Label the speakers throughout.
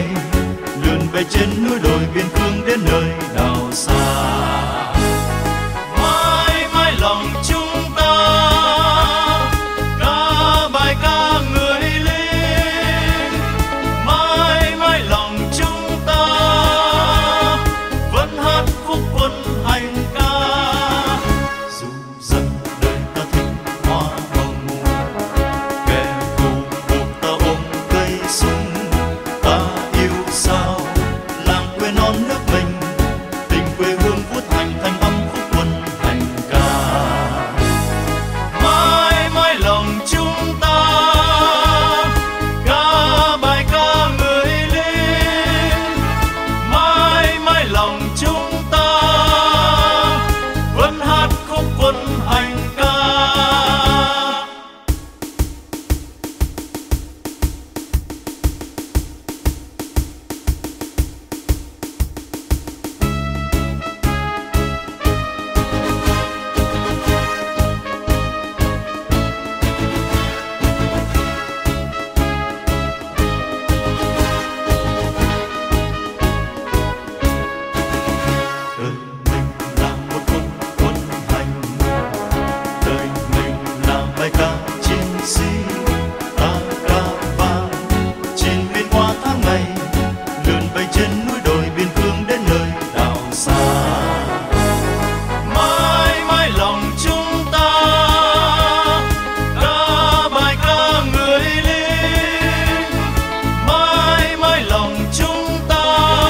Speaker 1: lượn về trên núi đồi biên cương đến nơi nào xa. Mãi mãi lòng chúng ta ca bài ca người lính, mãi mãi lòng chúng ta vẫn hát khúc quân hành ca. Dù rằng đời ta thích hoa hồng, kẻ thù buộc ta ôm cây súng, ta yêu sao làng quê non nước mình, tình quê hương vút thành thanh âm khúc quân hành ca. Mãi mãi lòng chúng ta ca bài ca người lính, mãi mãi lòng chúng ta vẫn hát khúc quân hành ca. Đời mình là một quân quân hành, đời mình là bài ca chiến sĩ, ta ca vang trên biên qua tháng ngày, lượn bay trên núi đồi biên cương đến nơi đảo xa. Mãi mãi lòng chúng ta ca bài ca người lính, mãi mãi lòng chúng ta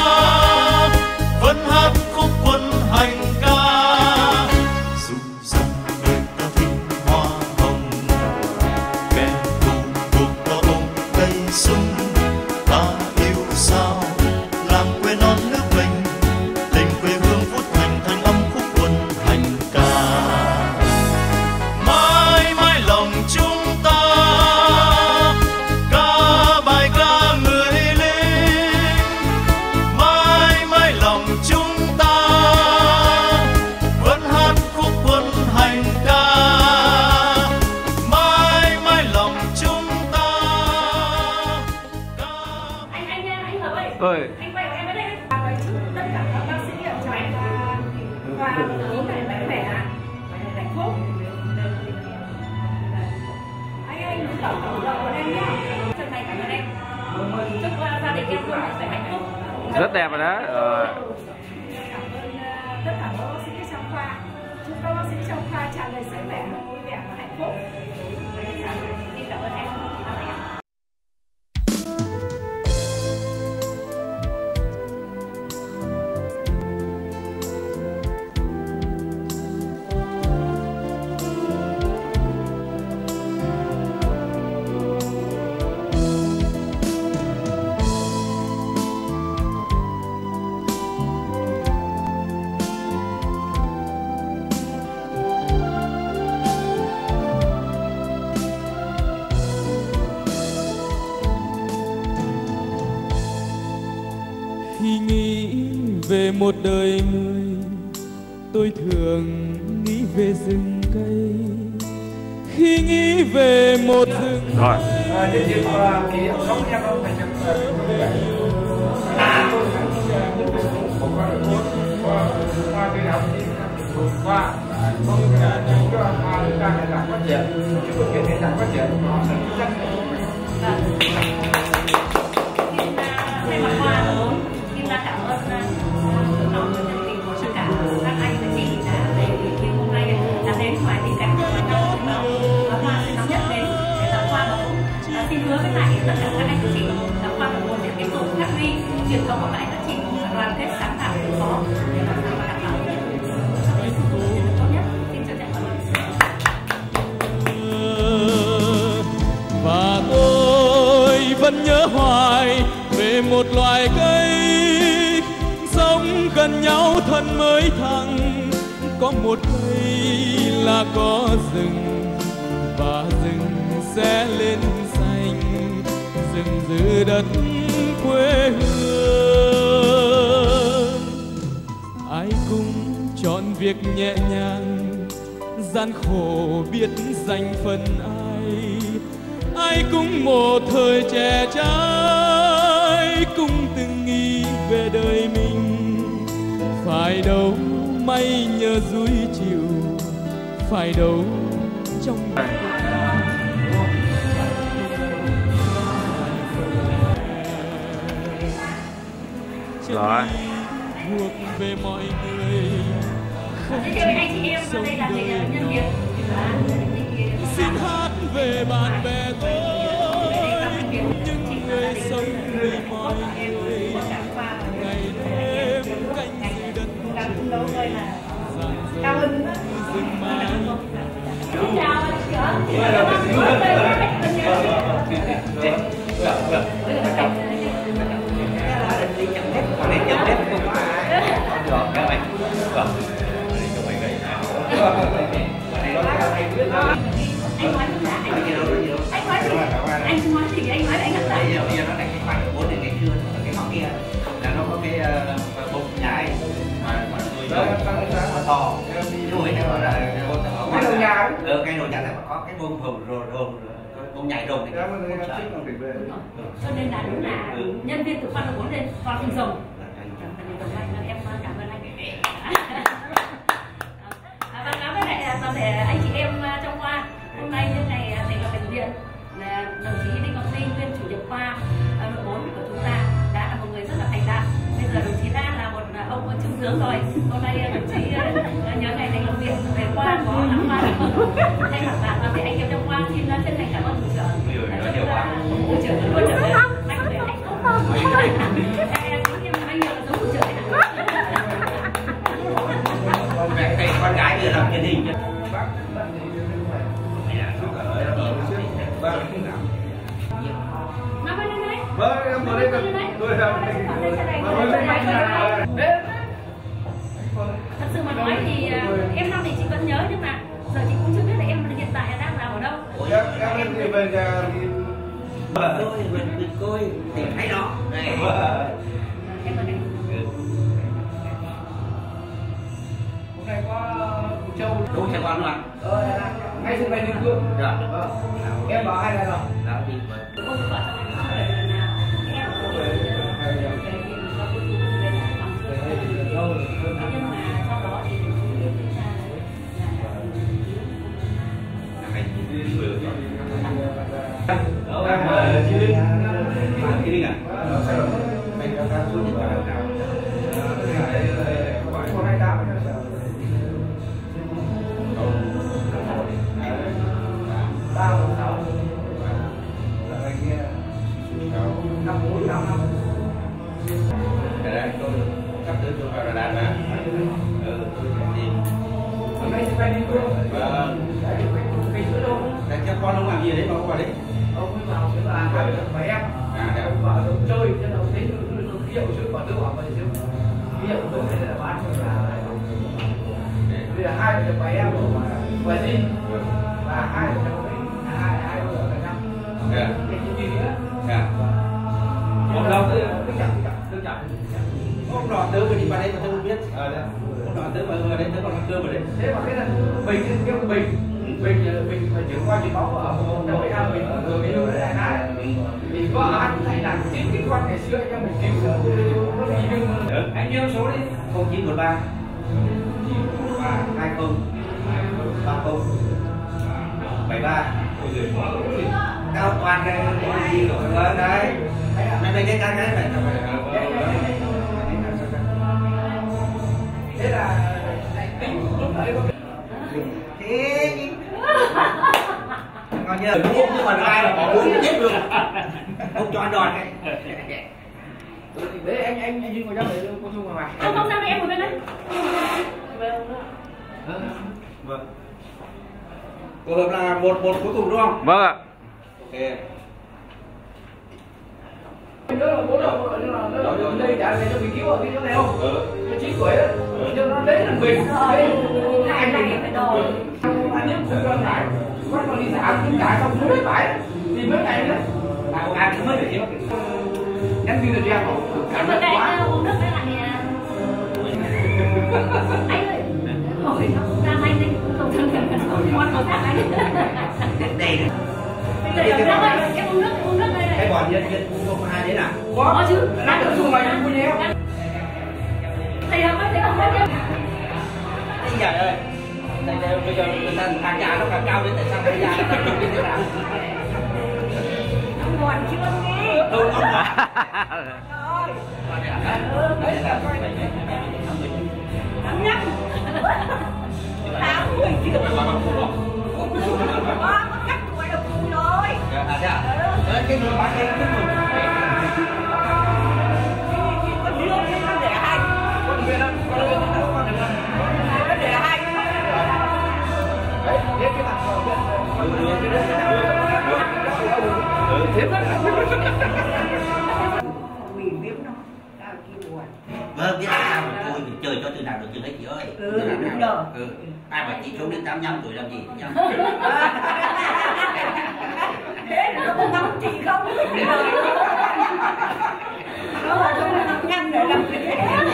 Speaker 1: vẫn hát khúc quân hành ca. Dù rằng đời ta thích hoa hồng, kẻ thù buộc ta ôm cây súng, ta yêu sao làng quê non nước mình, tình quê hương vút thành thanh âm khúc quân hành ca. Mãi mãi lòng chúng ta ca bài ca người lính, mãi mãi lòng chúng ta vẫn hát khúc quân hành ca. Mãi mãi lòng chúng ta ca.
Speaker 2: Anh Hợp ơi,
Speaker 3: Ơi,
Speaker 2: anh quay của em ở đây. Với tất cả các bác sĩ ở cho anh và bố mẹ mạnh khỏe, hạnh phúc. Anh tổng tổng đầu của em nhá. Chân thành cảm ơn em. Chúc gia đình em luôn phải hạnh phúc.
Speaker 3: rất đẹp rồi đó.
Speaker 2: Cảm ơn tất cả các bác sĩ trong khoa. Chúc các bác sĩ trong khoa tràn đầy sức khỏe, vui vẻ và hạnh phúc. Xin cảm ơn em.
Speaker 4: Khi nghĩ về một đời người, tôi thường nghĩ về rừng cây. Khi nghĩ về một rừng
Speaker 3: Rồi.
Speaker 5: Để dịp kỷ niệm 60 năm ông thành lập tôi một con đường bốn qua tôi học qua không cho hoa đang ngày càng phát triển, chúc mừng ngày càng phát triển.
Speaker 2: Thay mặt khoa xin cảm ơn lòng chân tình của tất cả các anh và chị đã về buổi hôm nay đã đến ngoài tình cảnh của nhau và khoa sẽ nóng nhất đến để tặng khoa và xin hứa với lại tất cả các anh và chị tặng khoa và muốn để tiếp tục phát huy truyền thống của các anh và chị đoàn kết sáng tạo vượt khó để làm sao mà đảm bảo tốt nhất. Xin trân trọng cảm ơn.
Speaker 4: và tôi vẫn nhớ hoài về một loài cây sống gần nhau thân mới thẳng. Có một cây là có rừng và rừng sẽ lên xanh, rừng giữ đất quê hương. Ai cũng chọn việc nhẹ nhàng, gian khổ biết dành phần ai. Ai cũng một thời trẻ trai, cùng phải đâu mây nhờ dưới chiều, phải đâu trong
Speaker 5: rồi
Speaker 4: thuộc về mọi người không
Speaker 2: Thế anh chị em ở đây là nhân viên.
Speaker 4: xin hát về bạn bè tôi, những người sống vì mọi người, ngày đêm canh giữ đất
Speaker 2: Cao hơn nữa.
Speaker 4: rừng mai.
Speaker 2: Chào anh nói thì anh nói lại.
Speaker 3: Bây giờ nó đang cái khoảng 4 đến ngày trưa cái ngõ kia là nó có cái bụng nhảy mà người nó to nuôi nó là
Speaker 5: cái đầu nhà
Speaker 3: cái nồi chả là có cái bông bông nhảy rồng thì
Speaker 2: cho nên là đúng là nhân viên thực phẩm là muốn lên con hình rồng. Em cảm ơn anh. Báo cáo với lại toàn thể anh chị em trong khoa, hôm nay nhân ngày thành lập bệnh viện, đồng chí Đinh Ngọc Linh, nguyên chủ nhiệm khoa nội 4 của chúng ta đã là một người rất là thành đạt. Bây giờ đồng chí đã là một ông trung tướng rồi. Hôm nay đồng chí nhớ ngày thành lập viện về khoa có lắm khoa. Thay mặt toàn thể anh em trong khoa xin chân thành cảm ơn thủ trưởng. Thủ trưởng luôn trở về mạnh khỏe hạnh phúc. Anh nhiều là giống thủ trưởng này.
Speaker 3: con gái vừa làm truyền hình chứ.
Speaker 2: Thật sự mà nói thì em năm thì chị vẫn nhớ, nhưng mà giờ chị cũng chưa biết là em hiện tại đang làm ở đâu.
Speaker 5: em thì về nhà thì
Speaker 3: Mình coi tìm thấy nó đây.
Speaker 2: Em ở đây.
Speaker 5: hôm nay có Châu
Speaker 3: Đúng Sài Gòn luôn ạ.
Speaker 5: ngay sân bay Liên Khương. Em bảo ai này rồi?
Speaker 3: Đó thì con không làm gì đấy mà không vào đấy.
Speaker 5: Ông vào cái là và em vào chơi cho nó thấy hiệu chứ còn tôi bảo vậy chứ hiệu tôi là bán là bây giờ hai vợ chồng em và gì và hai vợ chồng hai vợ chồng năm cái gì nữa
Speaker 3: Hôm nào hôm nọ tớ mình đi vào đây mà tớ không biết. Hôm nọ tớ mà đây tớ còn ăn cơm ở đấy.
Speaker 5: thế mà cái là bình cái bình phải chuyển qua chuyển máu ở đâu phải ăn mình rồi cái điều đấy là thì có ăn này là chính cái con ngày xưa cho mình cứu
Speaker 3: Anh nhớ số đi 0913 20 30 73 cao toàn cái gì rồi đấy đây cái này
Speaker 5: thế là tính lúc đấy có
Speaker 3: thế ngon nhớ nhưng mà ai là bỏ uống chết luôn không cho ăn đòn cái
Speaker 5: đấy anh đi ngồi trong đấy cô Dung ngoài
Speaker 2: Không sao đây, em ngồi bên đây.
Speaker 3: Vâng. Tổ hợp là một cuối cùng đúng không?
Speaker 5: Vâng ạ.
Speaker 3: Ok.
Speaker 5: Nhớ là bố đâu nó đây trả về cho mình cứu ở cái chỗ này không? Cái 9 tuổi á, cho nó đấy là mình. Anh này phải đồ. Anh nhớ không cho lại. Bắt nó đi thả tất cả xong xuống hết phải. Thì mấy ngày nữa.
Speaker 3: Ăn cũng mới được chứ.
Speaker 5: Nhắn tin cho em không?
Speaker 2: Em ở đây uống nước với lại anh ơi, hỏi nó ra anh đi, không con có thằng anh.
Speaker 3: Đây này.
Speaker 2: Bây giờ em uống nước đây này.
Speaker 3: Cái bọn nhân không có hai đấy nào?
Speaker 2: Có chứ.
Speaker 5: Đang ở xuống mày cũng nhé.
Speaker 2: Thầy không có biết.
Speaker 3: Trời ơi, bây giờ thằng già nó càng cao đến tại sao bây giờ nó càng trông như thế nào?
Speaker 2: Ông ngoan chưa nghe.
Speaker 3: Ông
Speaker 2: Ông nhắc. Tao người chưa. Có cách gọi là phụ rồi.
Speaker 3: À thế à? Cái người bán cái mừng.
Speaker 2: Con đưa cái con để hai. Con đưa nó để hai. Đấy, biết cái mặt rồi.
Speaker 3: Vâng, biết sao mà tôi mình chơi cho từ nào được từ đấy chị ơi.
Speaker 2: Đúng rồi.
Speaker 3: Ai mà chị xuống đến 85 tuổi làm gì nhá.
Speaker 2: Thế nó không nóng chị không? Nó là không nóng nhanh để làm gì.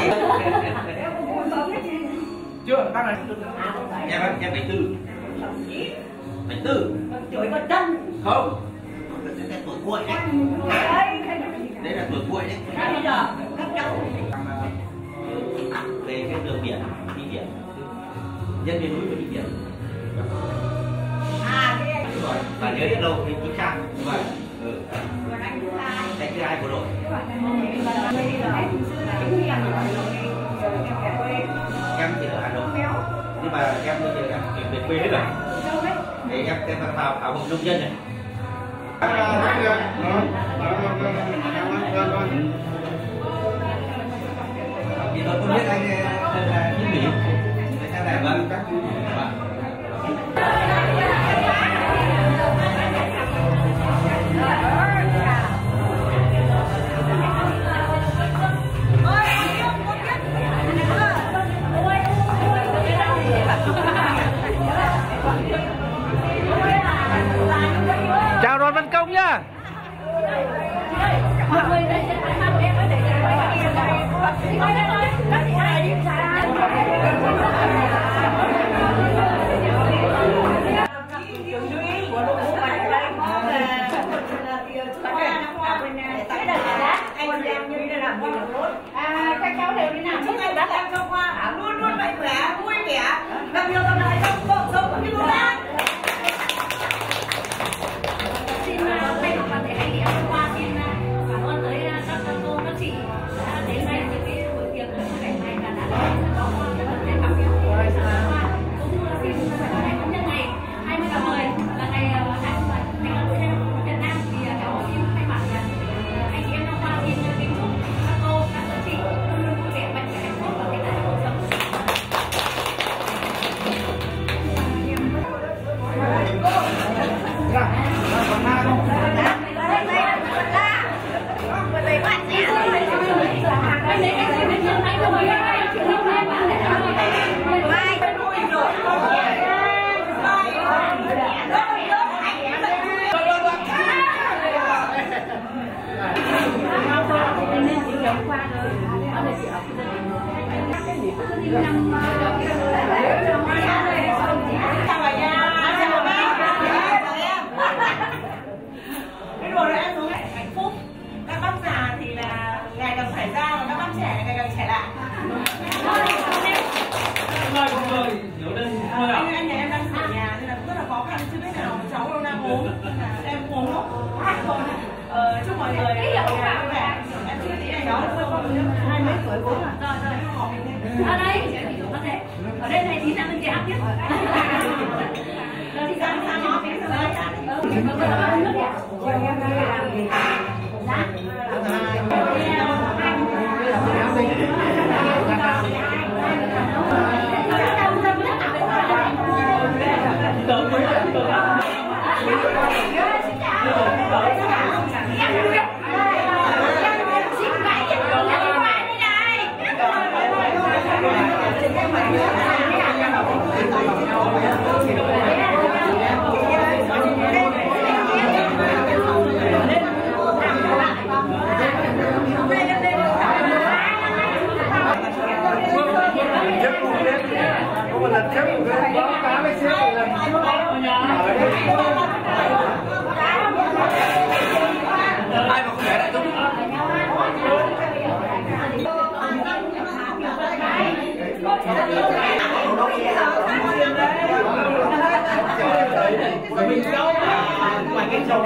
Speaker 5: Chưa, bác này.
Speaker 3: Em 74. 74.
Speaker 2: Tuổi con chân.
Speaker 3: Không. Cái tuổi cuội đấy. Đấy là tuổi cuội đấy.
Speaker 2: Bây giờ các cháu
Speaker 3: về cái đường biển, đi biển. Dân miền núi phải đi biển.
Speaker 2: à cái anh
Speaker 3: Rồi, và nhớ đến đâu thì chính xác. Đúng rồi.
Speaker 2: còn anh thứ hai.
Speaker 3: Cái thứ hai của đội. Em thì ở Hà Nội. Nhưng mà em bây giờ em chuyển về quê hết rồi. Để em vào hội nông dân này. Thì tôi không biết anh là những Mỹ. Theo này vâng.
Speaker 5: Chào Đoàn Văn Công nhá.
Speaker 2: Mọi người đây sẽ phải mang em để các cháu đều đi làm trước đây bác em cho qua luôn luôn mạnh khỏe vui vẻ gặp nhiều thuận lợi trong cuộc sống cũng như công tác. Xin thay mặt toàn thể anh chị em qua xin cảm ơn tới các cô các chị đã đến đây với cái buổi tiệc ngày này và đã có rất là đẹp cảm ơn cũng như là xin ngày công nhân ngày 20 tháng 10 là ngày thành lập Việt Nam thì cháu xin thay mặt anh chị em qua xin kính chúc các cô các chị luôn luôn vui vẻ mạnh khỏe hạnh phúc và thành đạt cuộc sống. Hạnh phúc. Các bác già thì là ngày càng phải ra và các bác trẻ ngày càng trẻ lại. Anh nhà em đang ở nhà nên là rất là khó khăn, chưa biết nào cháu đâu đang ốm, em ốm không? Chúc mọi người vui vẻ. Em chưa tí này đó, hai mấy tuổi bố à? Rồi, họ mình ở đây, ở đây này tí ra bên kia ăn tiếp. Rồi thì sang nó phía sau đây.
Speaker 5: ngoài cái sâu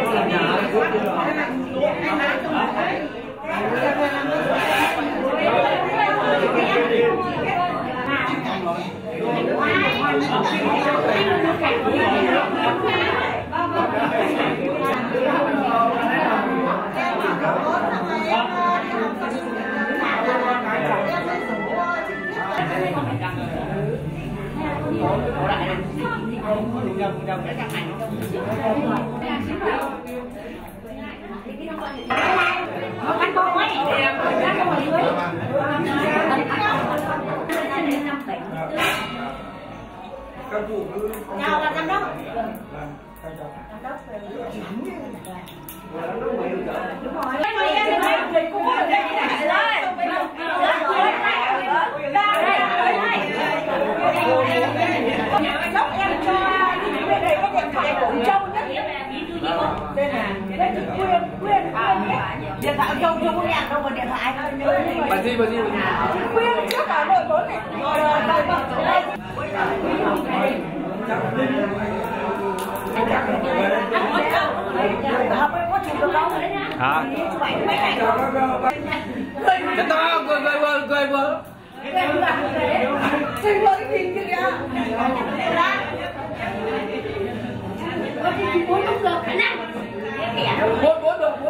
Speaker 2: anh con ấy nào là giám đốc đúng rồi đốc em cho cái điện thoại của Châu nhất đây là Quyên điện thoại Châu chưa có nhạc đâu mà điện thoại
Speaker 5: bà gì
Speaker 2: Quyên trước cả nội bốn này học có chụp được không?
Speaker 5: hả? Cái to cười vừa
Speaker 2: Xin lỗi cái gì kìa muốn lúc được khả năng
Speaker 5: bốn được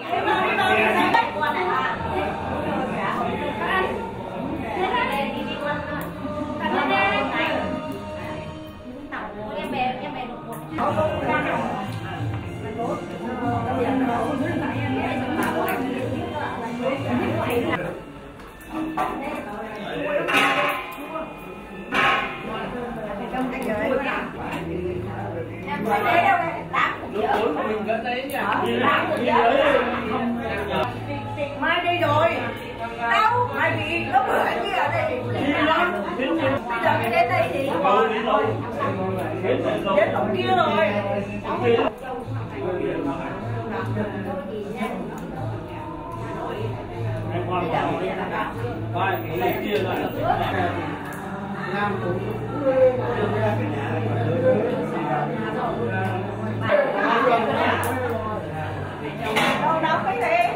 Speaker 2: Mai đi rồi đâu mai bị nó bữa kia ở đây bây giờ cái đến đây thì đến tổng kia rồi đâu cái thế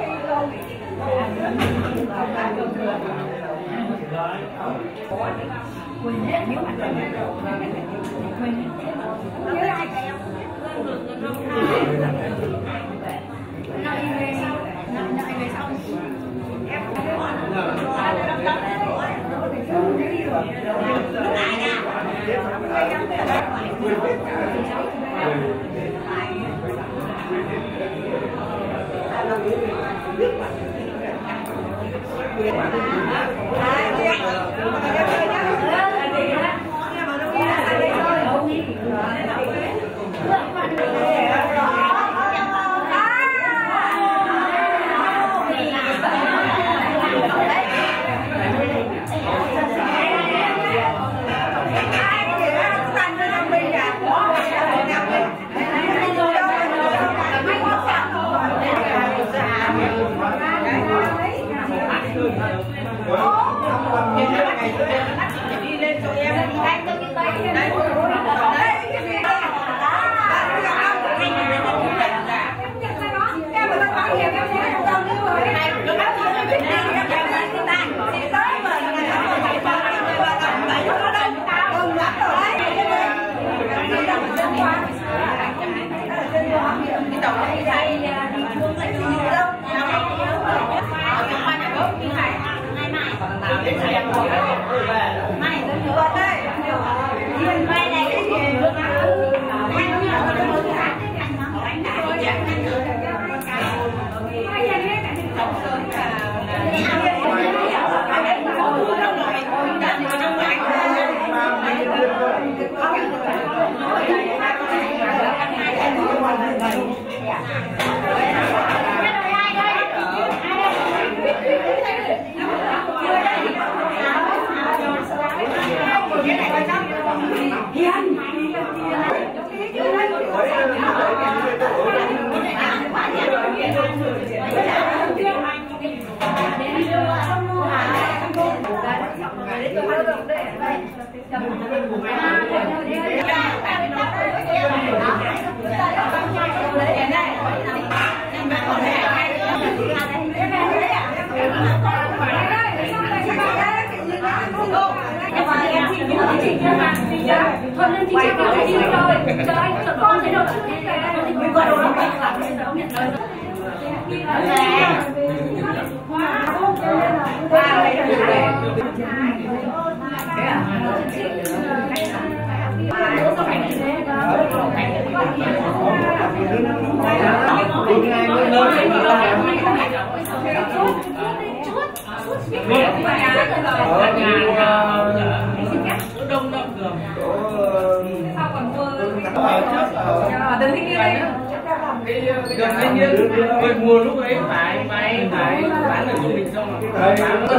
Speaker 5: Gần mùa lúc ấy phải bán được trung bình xong rồi.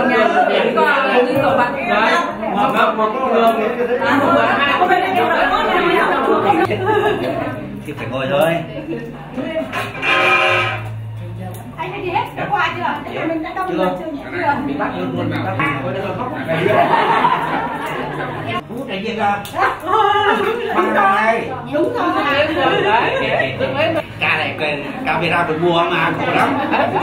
Speaker 3: Thì phải ngồi thôi.
Speaker 2: Anh hay gì hết, đã qua chưa? Mình đã đông rồi chưa nhỉ? Chưa.
Speaker 3: Bị bắt luôn luôn mà hút cái gì cơ? Băng này.
Speaker 2: Đúng rồi.
Speaker 3: Ca này cần camera phải mua mà khổ lắm.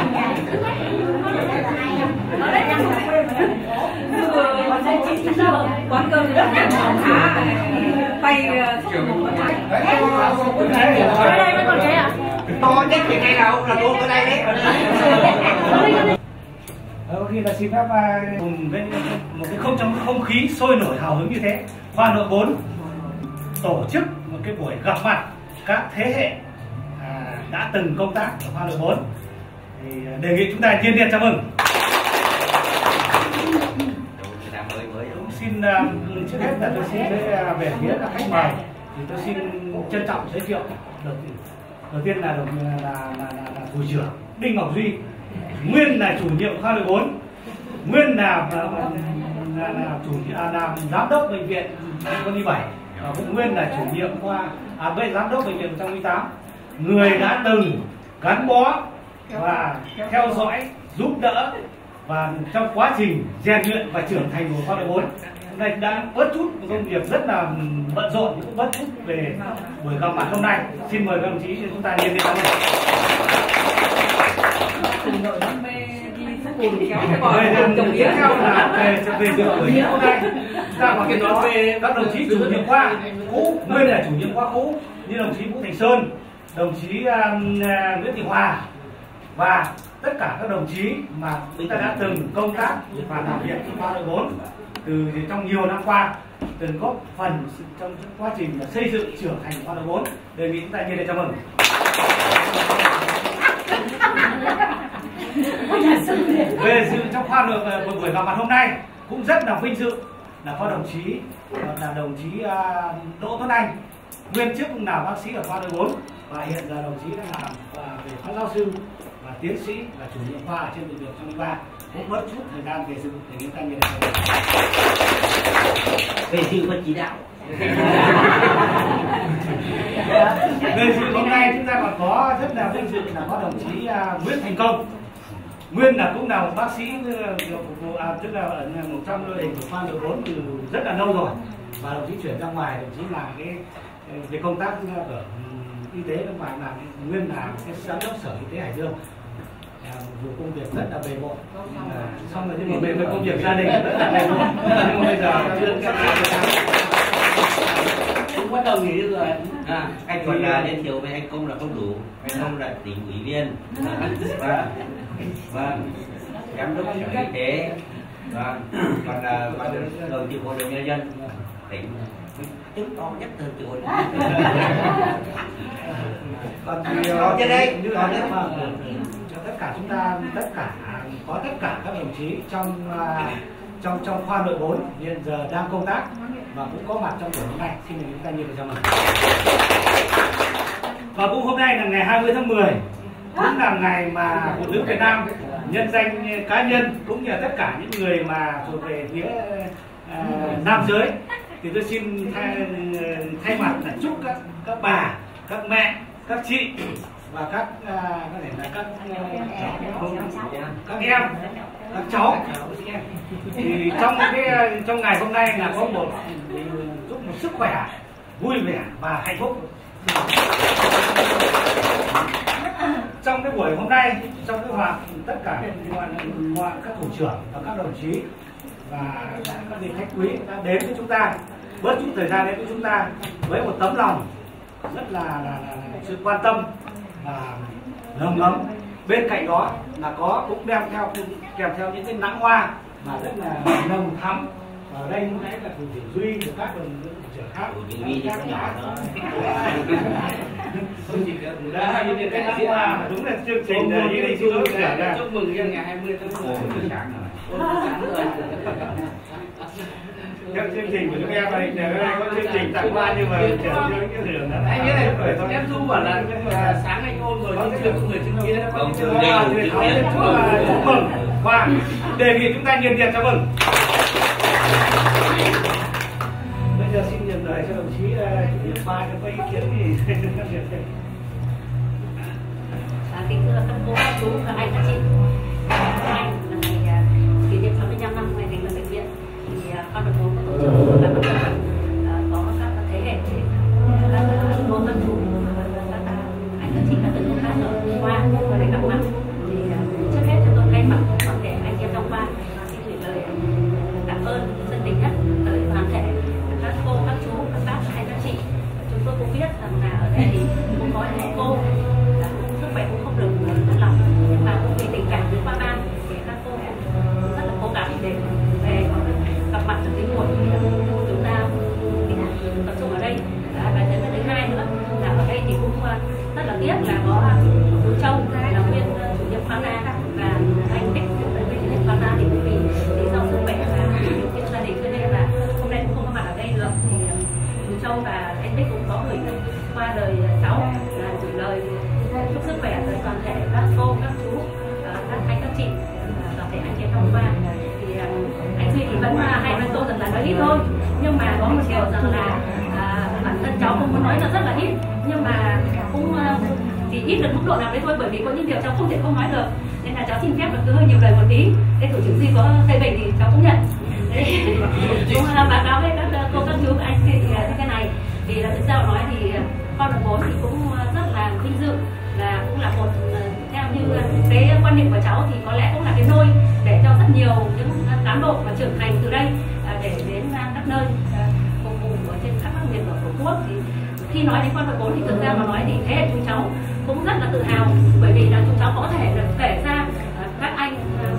Speaker 2: Quán cơm thì rất tay đây vẫn còn thế à?
Speaker 3: To nhất thì ngay đâu là tôi ở đây đấy.
Speaker 5: Khi là xin phép cùng với một cái không khí sôi nổi hào hứng như thế, Khoa Nội 4 tổ chức một cái buổi gặp mặt các thế hệ đã từng công tác ở Khoa Nội 4. Thì đề nghị chúng ta nhiệt liệt chào mừng. Cũng xin trước hết là tôi xin về phía là khách mời thì tôi xin trân trọng giới thiệu đầu tiên là thủ trưởng Đinh Ngọc Duy, nguyên là chủ nhiệm Khoa Nội 4, nguyên là giám đốc bệnh viện Quân y 7 và cũng nguyên là chủ nhiệm giám đốc bệnh viện 108, người đã từng gắn bó và theo dõi, giúp đỡ và trong quá trình rèn luyện và trưởng thành của Khoa Nội 4. Hôm nay đã bớt chút công việc rất là bận rộn, cũng bớt chút về buổi gặp mặt hôm nay. Xin mời các đồng chí chúng ta nhiệt liệt chào mừng. Tiếp theo là về dự buổi hôm nay chúng ta còn có về các đồng chí chủ nhiệm khoa cũ, nguyên là chủ nhiệm khoa cũ như đồng chí Vũ Thành Sơn, đồng chí Nguyễn Thị Hòa và tất cả các đồng chí mà chúng ta đã từng công tác và làm việc trong Khoa Nội 4 từ trong nhiều năm qua, từng góp phần trong quá trình xây dựng trưởng thành Khoa Nội 4. Đề nghị chúng ta nhiệt liệt chào mừng. Về dự trong Khoa Nội buổi gặp mặt hôm nay cũng rất là vinh dự là có đồng chí Đỗ Tuấn Anh, nguyên chức cũng là bác sĩ ở Khoa Nội 4 và hiện giờ đồng chí đang làm về phó giáo sư và tiến sĩ và chủ nhiệm khoa ở trên bệnh viện 103. Cũng mất chút thời gian về dự để chúng ta nhìn thấy
Speaker 3: về dự và chỉ đạo.
Speaker 5: Về dự hôm nay chúng ta còn có rất là vinh dự là có đồng chí Nguyễn Thành Công, nguyên là cũng là một bác sĩ tức là ở một trong đội hình của Khoa Nội 4 từ rất là lâu rồi, và đồng chí chuyển ra ngoài, đồng chí làm cái về công tác ở y tế bên ngoài, làm nguyên là cái giám đốc sở y tế Hải Dương, dù công việc rất là bề bộn, xong rồi nhưng mà về công việc gia đình rất là bề bộn, nhưng mà bây giờ chưa sắp xếp
Speaker 3: cũng bắt đầu nghỉ rồi. Anh còn là liên thiệu với anh Công là không đủ, anh Công là tỉnh ủy viên và giám đốc sở y tế và còn là đồng chí hội đồng nhân dân tỉnh chứng to nhất từ từ hội.
Speaker 5: Còn trên đây còn nếu mà tất cả chúng ta có tất cả các đồng chí trong Khoa Nội 4 hiện giờ đang công tác và cũng có mặt trong buổi hôm nay. Xin mời chúng ta nhiệt liệt chào mừng. Và cũng hôm nay là ngày 20 tháng 10, cũng là ngày mà Phụ nữ Việt Nam nhân danh cá nhân cũng như là tất cả những người mà thuộc về phía nam giới, thì tôi xin thay mặt là chúc các bà, các mẹ, các chị và các em các cháu. Thì trong ngày hôm nay là có chúc một sức khỏe, vui vẻ và hạnh phúc. Trong cái buổi hôm nay, trong cái hoạt tất cả mọi các thủ trưởng và các đồng chí và các vị khách quý đã đến với chúng ta, bớt chút thời gian đến với chúng ta với một tấm lòng rất là sự quan tâm và nồng ấm. Bên cạnh đó là cũng kèm theo những cái nắng hoa mà rất là nồng thắm. Ở đây cũng thấy là thủ trưởng Duy và các đồng trưởng khác. Duy rất nhỏ đó. Đúng là chương trình chúc mừng nhân ngày 20 tháng 1 sáng rồi. Các chương trình của chúng em đây có chương trình tặng hoa nhưng mà trở cho cái đường đó. Anh biết này, em Du bảo là sáng anh ôm rồi nhưng chưa có người chứng kiến nó có chương trình chúc mừng và đề nghị chúng ta nhiệt liệt chào mừng. Bây giờ xin nhận lời cho đồng chí chủ nhiệm ban có ý kiến gì?
Speaker 2: Kính thưa các cô, các chú, các anh, các chị, anh là ngày kỷ niệm 65 năm ngày thành lập bệnh viện thì con được bố có tổ chức là có các thế hệ các cô, các chú, các anh, các chị đã từng công tác ở khoa và để gặp mặt thì trước hết cho tôi thay mặt toàn thể anh em trong khoa xin gửi lời cảm ơn chân tình nhất tới toàn thể các cô, các chú, các bác, các anh, các chị. Chúng tôi cũng biết rằng là ở đây thì cũng có những cô sức khỏe cũng không được tốt lắm nhưng mà cũng vì tình cảm với khoa ban thì các cô cũng rất là cố gắng để về gặp mặt được cái buổi chúng ta tập trung ở đây. Và cái thứ hai nữa là ở đây thì cũng rất là tiếc là có chú Châu là nguyên chủ nhiệm khoa na và anh Bích nguyên chủ nhiệm khoa na thì vì lý do sức khỏe và điều kiện gia đình cho nên là hôm nay cũng không có mặt ở đây được. Thì chú Châu và anh Bích cũng có gửi qua lời cháu là gửi lời chúc sức khỏe tới toàn thể các cô, các chú, các anh, các chị, toàn thể anh chị trong khoa. Thì anh Duy thì vẫn hay nói tôi rằng là nói ít thôi, nhưng mà có một điều rằng là bản thân cháu không muốn nói là rất là ít, nhưng mà cũng chỉ ít được mức độ nào đấy thôi, bởi vì có những điều cháu không thể không nói được, nên là cháu xin phép được cứ hơi nhiều lời một tí. Để thủ trưởng Duy có phê bình thì cháu cũng nhận. Cũng báo cáo với các cô, các chú, các anh chị như thế này, vì là thực ra nói thì con được 4 thì cũng rất là vinh dự, là cũng là một theo như cái quan niệm của cháu thì có lẽ cũng là cái nôi để cho rất nhiều những cán bộ và trưởng thành từ đây để đến các nơi phục vụ ở trên khắp các miền của Tổ quốc. Thì khi nói đến con đội 4 thì thực ra mà nói thì thế hệ chúng cháu cũng rất là tự hào, bởi vì là chúng cháu có thể được kể ra các anh,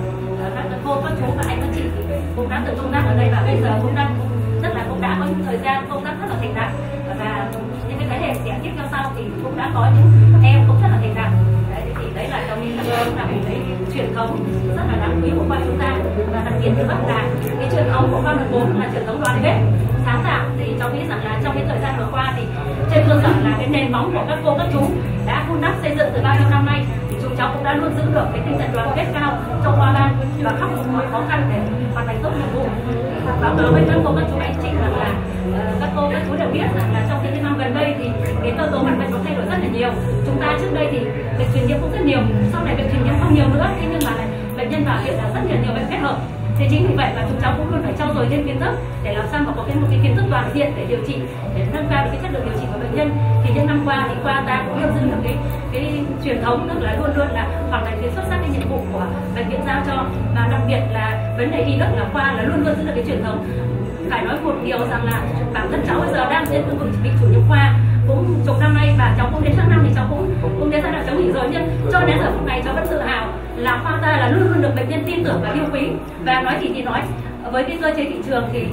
Speaker 2: các cô, các chú và anh, các chị cũng đã từng công tác ở đây và bây giờ cũng đang cũng đã có những thời gian công tác rất là thành đạt, và những cái thế hệ trẻ tiếp theo sau thì cũng đã có những em cũng rất là thành đạt. Thì đấy là trong những là một cái truyền thống rất là đáng quý của khoa chúng ta, và đặc biệt nữa là cái truyền thống của khoa 14 là truyền thống đoàn kết sáng tạo. Thì cháu nghĩ rằng là trong cái thời gian vừa qua thì trên cơ sở là cái nền móng của các cô, các chú đã vun đắp xây dựng từ bao nhiêu năm nay thì chúng cháu cũng đã luôn giữ được cái tinh thần đoàn kết cao trong khoa ban và khắc phục mọi khó khăn để hoàn thành tốt nhiệm vụ. Báo cáo với các cô, các chú, anh chị rằng là các cô, các chú đều biết rằng là trong những năm gần đây thì cái cơ cấu mặt bệnh nó thay đổi rất là nhiều. Chúng ta trước đây thì bệnh truyền nhiễm cũng rất nhiều, sau này bệnh truyền nhiễm không nhiều nữa, thế nhưng mà bệnh nhân vào viện là rất là nhiều bệnh kết hợp. Thế chính vì vậy mà chúng cháu cũng luôn phải trau dồi thêm kiến thức để làm sao mà có một cái kiến thức toàn diện để điều trị, để nâng cao được cái chất lượng điều trị của bệnh nhân. Thì những năm qua thì khoa ta cũng luôn giữ được cái truyền thống, tức là luôn luôn là hoàn thành cái xuất sắc cái nhiệm vụ của bệnh viện giao cho, và đặc biệt là vấn đề y đức là khoa là luôn luôn giữ được cái truyền thống. Phải nói một điều rằng là bản thân cháu bây giờ đang trên cương vị chủ nhiệm khoa cũng chục năm nay, và cháu cũng đến sang năm thì cháu cũng đến giai đoạn cháu nghỉ rồi, nhưng cho đến giờ phút này cháu vẫn tự hào là khoa ta là luôn luôn được bệnh nhân tin tưởng và yêu quý. Và nói thì nói với cái cơ chế thị trường thì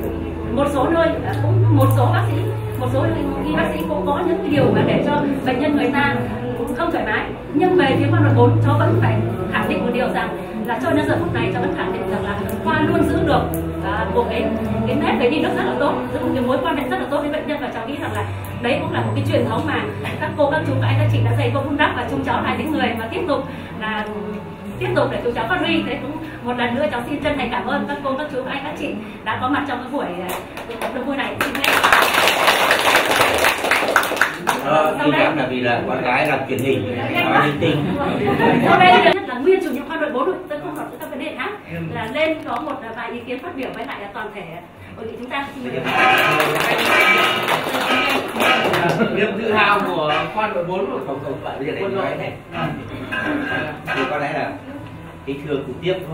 Speaker 2: một số nơi cũng một số bác sĩ, một số y bác sĩ cũng có những cái điều mà để cho bệnh nhân người ta cũng không thoải mái, nhưng về phía khoa nội 4 cháu vẫn phải khẳng định một điều rằng là cho đến giờ phút này cháu vẫn khẳng định rằng là khoa luôn giữ được một cái nét về y đức rất là tốt, giữ một cái mối quan hệ rất là tốt với bệnh nhân, và cháu nghĩ rằng là đấy cũng là một cái truyền thống mà các cô, các chú, các anh, các chị đã dày công vun đắp, và chúng cháu là những người mà tiếp tục để chúng cháu phát huy. Thế cũng một lần nữa cháu xin chân thành cảm ơn các cô, các chú, các anh, các chị đã có mặt trong cái buổi đông vui này.
Speaker 3: Xin em là vì là con gái làm truyền hình nói linh tinh.
Speaker 2: Sau đây là nguyên chủ nhiệm khoa nội 4 rồi, tôi không nói các vấn đề khác. là nên có một vài ý kiến phát biểu với lại toàn thể hội nghị chúng ta.
Speaker 5: Niềm tự hào của khoan đội 4 của tổng bạn
Speaker 3: bây giờ để nói này thì có lẽ là kính thưa cụ tiếp thôi.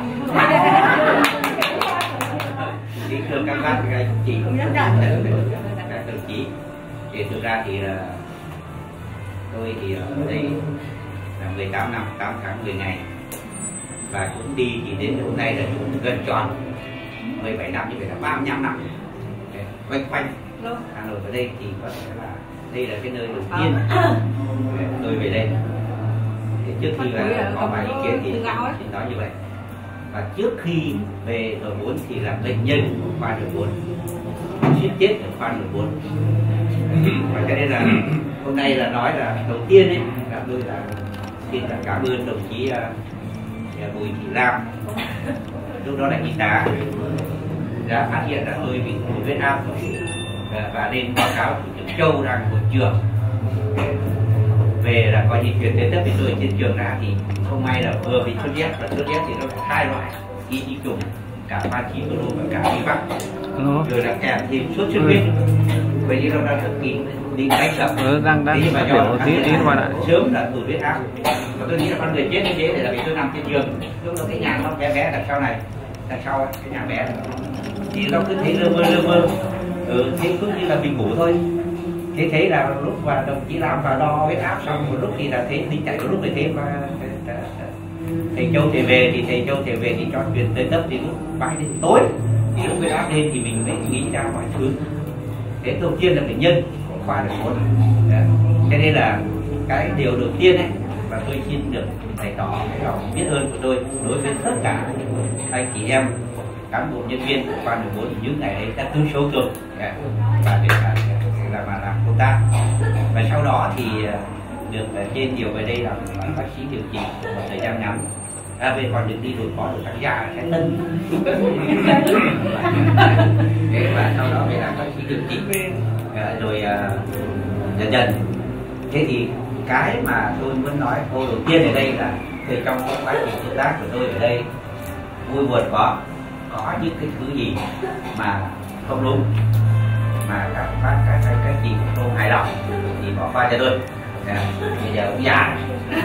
Speaker 3: Kính thưa các bác, các anh chị, các đồng chí, thì thực ra thì tôi thì ở đây là 18 năm, 8 tháng 10 ngày và cũng đi thì đến hôm nay là cũng gần tròn 17 năm, như vậy là 35 năm quanh quanh Hà Nội. Ở đây thì có thể là đây là cái nơi đầu tiên tôi về đây. Thì trước khi là có vài ý kiến thì nói như vậy. Và trước khi về đội 4 thì làm bệnh nhân của khoa đội 4, suýt chết ở khoa đội 4. Và cho nên là hôm nay là nói là đầu tiên ấy là tôi là xin cảm ơn đồng chí Bùi Thị Lam, lúc đó là y tá, đã phát hiện là tôi bị tụt huyết áp và nên báo cáo thủ trưởng Châu đang của trường về là coi như chuyển đến tất với tôi trên trường ra. Thì không may là vừa bị sốt rét, và sốt rét thì nó có 2 loại y trùng, cả pha chí và cả vi bắc, rồi là kèm thêm sốt xuất huyết. Vậy như nó đang thực kỳ đi đánh sập
Speaker 4: đang phát biểu tí qua lại
Speaker 3: sớm là tụt huyết áp. Và tôi nghĩ là con người chết như thế để là vì tôi nằm trên giường, lúc đó cái nhà nó bé bé đằng sau này, đằng sau cái nhà bé thì nó cứ thấy lơ mơ thế cứ như là mình ngủ thôi. Thế thấy là lúc mà đồng chí làm và đo huyết áp xong một lúc thì là thấy đi chạy, một lúc thì thấy mà thầy Châu thì về thì cho truyền tới tấp, thì lúc bay đến tối thì lúc huyết áp lên thì mình phải nghĩ ra mọi thứ. Thế đầu tiên là bệnh nhân của khoa đội 4. Cho nên là cái điều đầu tiên ấy và tôi xin được bày tỏ cái lòng biết ơn của tôi đối với tất cả anh chị em cán bộ nhân viên của khoa đội 4 những ngày ấy đã cứu số tôi và để mà làm công tác. Và sau đó thì được trên nhiều về đây làm bác sĩ điều trị một thời gian ngắn. Về còn được đi đối phó được các già sẽ tân và sau đó về làm bác sĩ điều trị rồi dần dần. Thế thì cái mà tôi muốn nói câu đầu tiên ở đây là từ trong quá trình công tác của tôi ở đây, vui buồn có những cái thứ gì mà không đúng, mà các bác cái gì cũng không hài lòng thì bỏ qua cho tôi. Bây giờ cũng già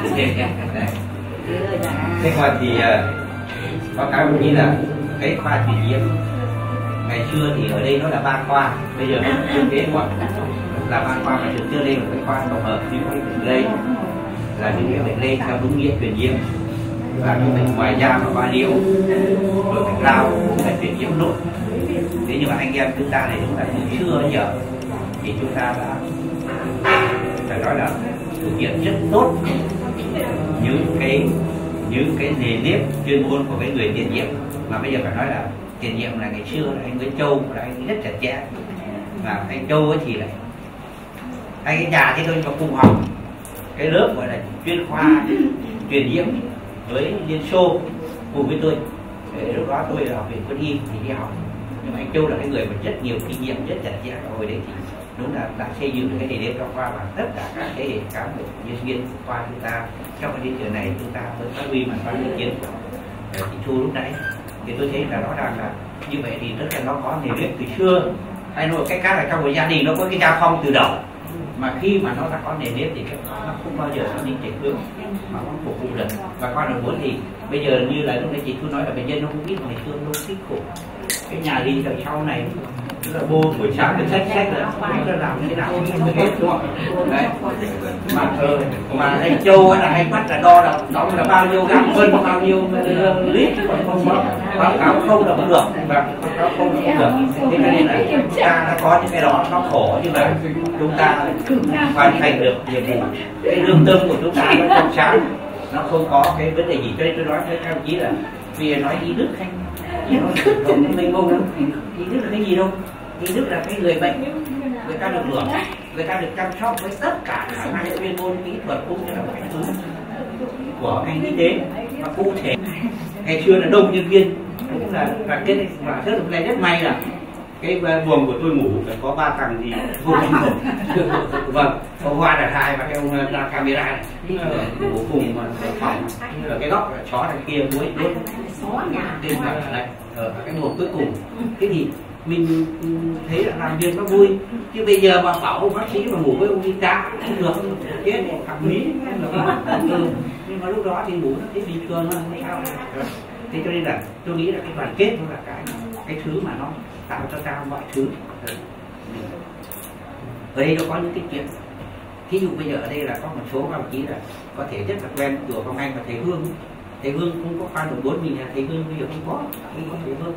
Speaker 3: thế còn thì báo cáo cũng như là cái khoa truyền nhiễm ngày xưa thì ở đây nó là 3 khoa, bây giờ nó chưa kế hoạch là 3 khoa, mà trước chưa lên một cái khoa tổng hợp như cái bệnh lây là những cái bệnh lây theo đúng nghĩa truyền nhiễm, và cái bệnh ngoài da và ba liễu, rồi bệnh lao là truyền nhiễm nốt. Thế nhưng mà anh em chúng ta này chúng ta chưa giờ thì chúng ta đã phải nói là thực hiện rất tốt những cái nề nếp chuyên môn của cái người tiền nhiệm. Mà bây giờ phải nói là tiền nhiệm là ngày xưa là anh Nguyễn Châu là anh rất chặt chẽ, mà anh Châu ấy thì lại anh ấy già thế thôi, mà cùng học cái lớp gọi là chuyên khoa truyền nhiễm với Liên Xô cùng với tôi. Lúc đó tôi là học viện quân y thì đi học, nhưng mà anh Châu là cái người mà rất nhiều kinh nghiệm, rất chặt chẽ. Hồi đấy thì đúng là đã xây dựng cái nề nếp trong khoa, và tất cả các thế hệ cán bộ nhân viên khoa chúng ta trong cái trường này chúng ta mới phát huy mà phát ý kiến thì Chu lúc nãy thì tôi thấy là rõ ràng là như vậy thì tất cả nó có nề nếp từ xưa. Hay nói cách khác là trong một gia đình nó có cái gia phong từ đầu, mà khi mà nó đã có nề nếp thì nó không bao giờ nó đi chạy hướng mà nó phục vụ được. Và con đội 4 thì bây giờ như là lúc nãy chị Thu nói là bệnh nhân nó cũng biết ngày xưa nó thích khổ, cái nhà đi đằng sau này tức là bô buổi sáng cái sách là nó làm thế nào không hết, đúng không? Đấy. Mà anh Châu là anh bắt là đo là bao nhiêu gam phân, bao nhiêu lít, còn không có báo cáo không là không được, và báo cáo không là không được. Thế nên là chúng ta đã có những cái đó nó khổ, nhưng mà chúng ta hoàn thành được nhiệm vụ. Cái lương tâm của chúng ta nó trong sáng, nó không có cái vấn đề gì. Cho nên tôi nói với các ông chí là vì nói y đức hay không mình mong lắm, y đức là cái gì đâu. Y đức là cái người bệnh, người ta được hưởng, người ta được chăm sóc với tất cả khả năng chuyên môn kỹ thuật cũng như là mọi thứ của ngành y tế. Và cụ thể ngày xưa là đông nhân viên cũng là cái mà rất là rất may là cái buồng của tôi ngủ phải có 3 tầng thì vô cùng ngủ. Vâng, hôm qua là hai và cái ông ra camera này ngủ cùng mà phòng ở cái góc chó đằng kia muối đốt trên mặt này ở cái buồng cuối cùng. Thế thì mình thấy là làm việc nó vui, chứ bây giờ mà bảo ông bác sĩ mà ngủ với ông y tá không được, chết cặp mí. Nhưng mà lúc đó thì ngủ nó thấy bình thường hơn, không sao. Thế cho nên là tôi nghĩ là cái đoàn kết nó là cái thứ mà nó tạo cho ta mọi thứ. Ở đây nó có những cái chuyện, thí dụ bây giờ ở đây là có một số đồng chí là có thể rất là quen chùa Phong Anh và thầy Hương. Thầy Hương không có khoan được 4 mình là thầy Hương bây giờ không có thầy Hương,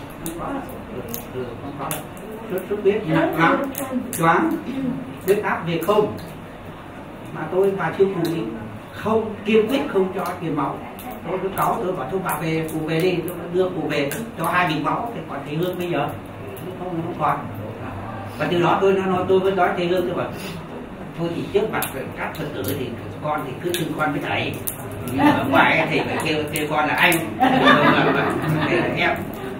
Speaker 3: không có xuất huyết nặng lắm, choáng, huyết áp về không, mà tôi và sư phụ không kiên quyết không cho truyền máu. Tôi cứ cáu tôi bảo tôi bà về phụ về đi, tôi đưa phụ về cho 2 bình máu. Thì còn thầy Hương bây giờ không còn. Và từ đó tôi vẫn nói thầy Hương, tôi bảo thôi thì trước mặt các Phật tử thì con thì cứ xưng con với thầy, ở ngoài thì phải kêu con là anh, đây là em.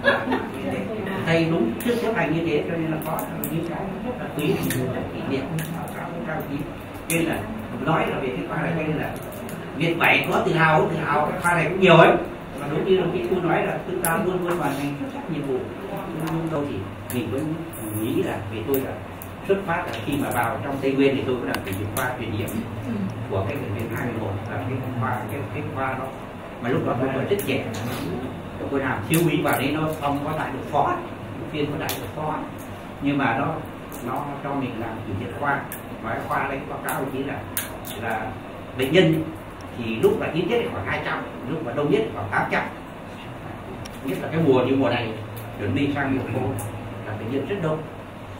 Speaker 3: Thầy đúng trước chấp hành như thế, cho nên là có những cái rất là quý, kỷ niệm cao quý. Nên là nói là về cái khoa này, nên là Việt 7 có tự hào cái khoa này cũng nhiều ấy. Và đúng như đồng chí tôi nói là chúng ta luôn hoàn thành xuất sắc nhiệm vụ. Nhưng đâu thì mình vẫn nghĩ là về tôi là xuất phát là khi mà vào trong Tây Nguyên thì tôi cũng là bệnh viện khoa truyền nhiễm của cái bệnh viện 21 là cái khoa đó, mà lúc đó tôi còn rất trẻ, tôi làm siêu ý vào đấy, nó không có đại được phó, phiên có đại được phó, nhưng mà nó cho mình làm chủ nhiệm khoa. Và cái khoa đấy báo cáo chỉ là bệnh nhân thì lúc là hiếm nhất thì khoảng 200, lúc mà đông nhất khoảng 800, nhất là cái mùa như mùa này chuẩn bị sang mùa khô là bệnh nhân rất đông.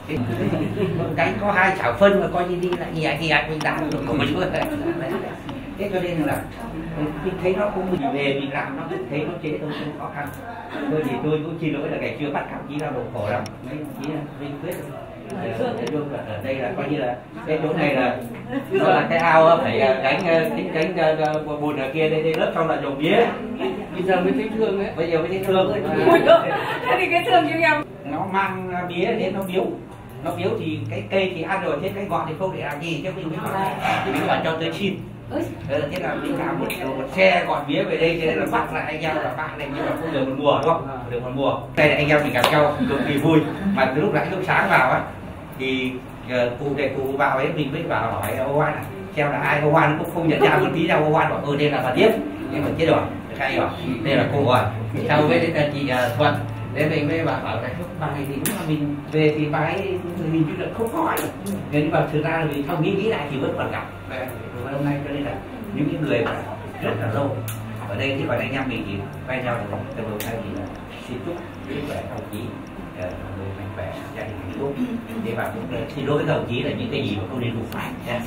Speaker 3: Đánh có 2 chảo phân mà coi như đi lại nhẹ mình làm được của mình luôn. Thế cho nên là mình thấy nó cũng mình về mình làm nó cũng thấy nó chế tôi không khó khăn. Tôi thì tôi cũng xin lỗi là ngày chưa bắt cảm chí lao động khổ lắm, mấy chí là vinh quyết. Ở đây là coi như là cái chỗ này là nó là cái ao phải cánh bùn ở kia đây lớp xong là trồng mía. Bây giờ mới thấy thương đấy. Bây giờ mới thấy thương.
Speaker 2: Thế thì cái thương như em.
Speaker 3: Nó mang mía đến nó biếu thì cái cây thì ăn rồi, thế cái gọt thì không để làm gì, chứ mình bảo cho tới chim. Thế là mình làm một xe gọt mía về đây, thế là bắt lại anh em là bạn này, nhưng mà không được một mùa đúng không? Được một mùa. Đây là anh em mình gặp nhau cực kỳ vui. Mà từ lúc nãy lúc sáng vào á thì cụ vào ấy mình mới vào hỏi ô Hoan xem là ai. Ô Hoan cũng không nhận ra một tí đâu. Ô Hoan bảo đây là bà Tiếp, nhưng mà chết rồi, hay rồi, đây là cô rồi. Sau với đến là chị Thuận. Thế mình mới bảo là bà này thì đúng là mình về thì bà ấy hình như là không có. Nhưng mà thực ra là mình không nghĩ lại thì vẫn còn gặp. Và hôm nay cho nên là những cái người mà rất là lâu ở đây, chứ còn anh em mình thì quay nhau được từ hôm nay thì là xin chúc sức khỏe đồng chí, người mạnh khỏe, gia đình hạnh phúc. Thế và cũng xin lỗi với đồng chí là những cái gì mà không nên đụng phải nha.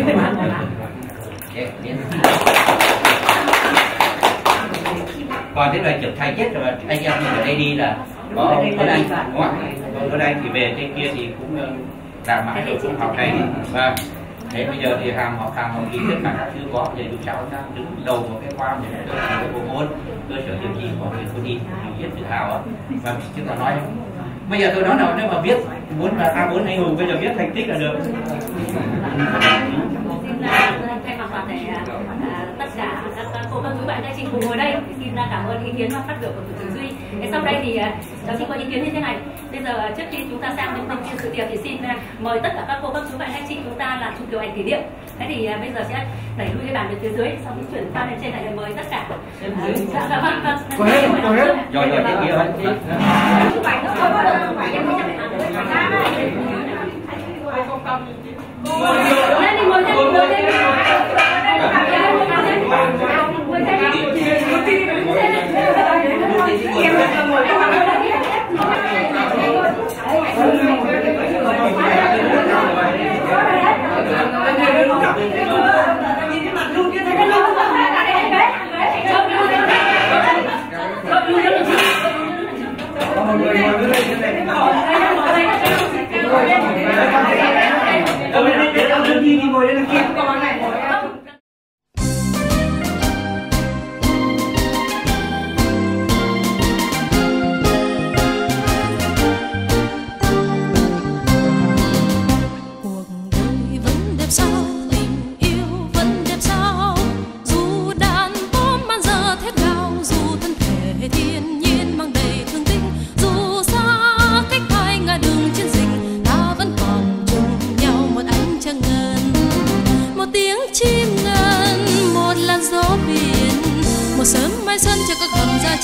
Speaker 3: Còn thế là trưởng thay chết rồi, anh em mình ở đây đi là có ở đây, ở đây thì về trên kia thì cũng làm mãi được cũng học đây. Và thế bây giờ thì hàm học y tất cả các thứ có, để chúng cháu đang đứng đầu một cái khoa một cái bộ môn cơ sở điều trị của huyện Cô Đi, rất tự hào á. Và chứ còn nói bây giờ tôi nói nào nếu mà biết muốn là A4 anh hùng bây giờ biết thành tích là được.
Speaker 2: Thay mặt toàn thể tất cả các cô các chú bạn gia đình cùng ngồi đây xin cảm ơn ý kiến và phát biểu của Thủ tướng Duy. Sau đây thì cháu xin có ý kiến như thế này. Bây giờ trước khi chúng ta sang những thành viên sự tiệc thì xin mời tất cả các cô các chú bạn anh chị chúng ta là chụp kiểu ảnh kỷ niệm. Thế thì bây giờ sẽ đẩy lui cái bàn về phía dưới, sau đó chuyển qua lên trên này để mời tất cả.
Speaker 3: Rồi tiếp kia thôi.
Speaker 2: Chụp ảnh thôi, em không chụp ảnh. Lên đi, ngồi lên, ngồi lên.
Speaker 3: Ngồi lên kia.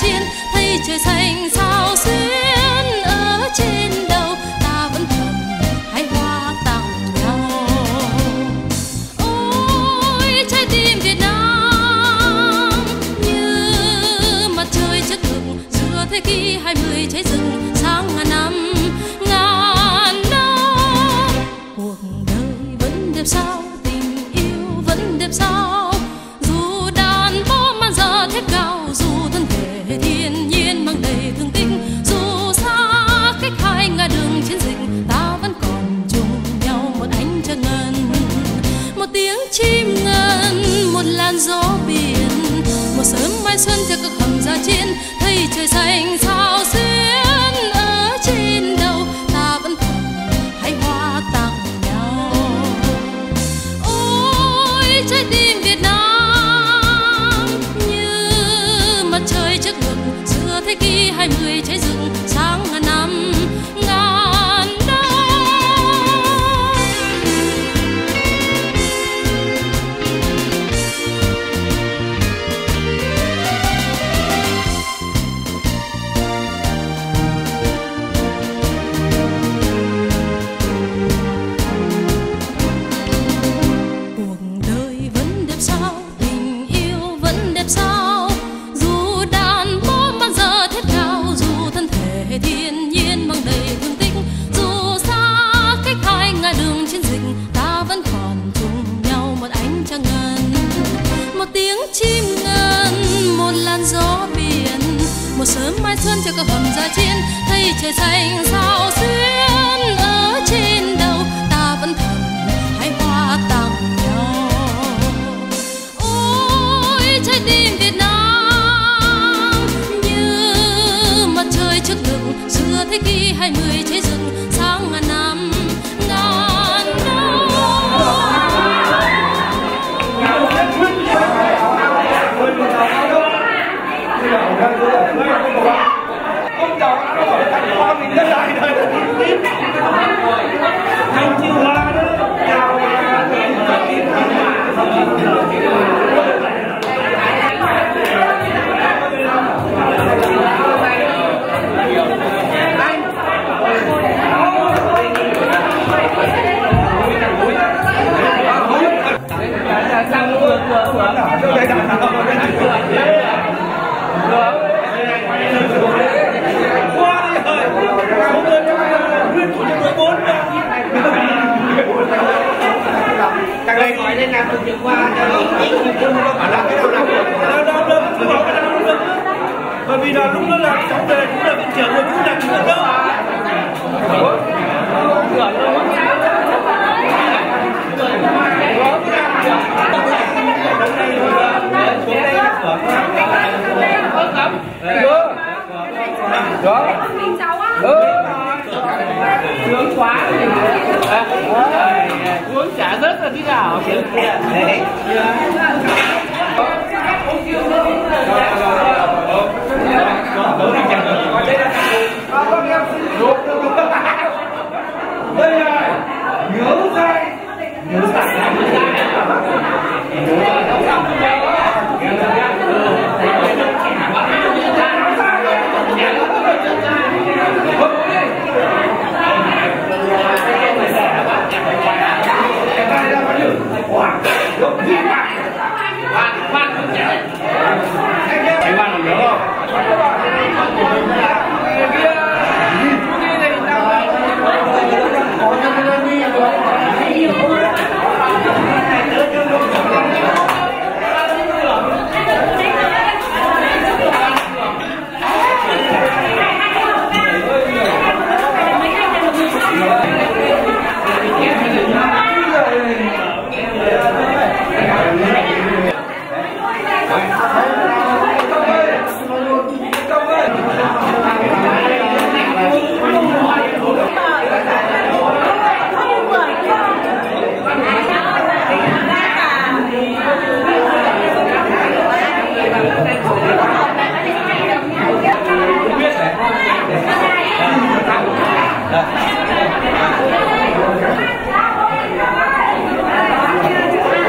Speaker 6: trên, thấy trời xanh sao xuyến ở trên đầu, ta vẫn thầm hái hoa tặng nhau. Ôi trái tim Việt Nam như mặt trời trước ngực giữa thế kỷ 20 cháy rừng sáng ngàn năm. Cuộc đời vẫn đẹp sao, tình yêu vẫn đẹp sao, dù đàn bom mang giờ thép cao, dù thân thể thiên nhiên mang đầy thương tích, dù xa cách hai ngã đường chiến dịch, ta vẫn còn chung nhau một ánh trăng ngân, một tiếng chim ngân, một làn gió biển, một sớm mai xuân theo các hầm ra chiến, thấy trời xanh sao xuyến ở trên đầu, ta vẫn thầm hái hoa tặng nhau. Ôi trái tim Việt Nam như mặt trời trước ngực giữa thế kỷ 20 cháy rừng sáng ngàn năm, ngàn năm. Cuộc đời vẫn đẹp sao, tình yêu vẫn đẹp sao, dù đàn bom mang giờ thép cao, dù thân thể thiên nhiên mang đầy thương tích, dù xa cách hai ngã đường chiến dịch, ta vẫn còn chung nhau một ánh trăng ngân, một tiếng chim ngân, một làn gió biển, một sớm mai xuân cho các hầm ra chiến, thấy trời xanh sao xuyến ở trên đầu, ta vẫn thầm hái hoa tặng nhau. Ôi trái tim Việt Nam như mặt trời trước ngực giữa thế kỷ 20 cháy rừng sáng ngàn năm, ngàn năm.
Speaker 5: Ông chào nó gọi là con mình lên lại đời anh chịu hoa đó chào
Speaker 3: Các đây nói lên làm từng qua làm cái đâu
Speaker 5: bởi vì là lúc đó là cháu về cũng là viện trưởng rồi cũng là chúng đâu.
Speaker 7: Sướng quá uống chả rất là thế nào
Speaker 5: Đây này nhớ dai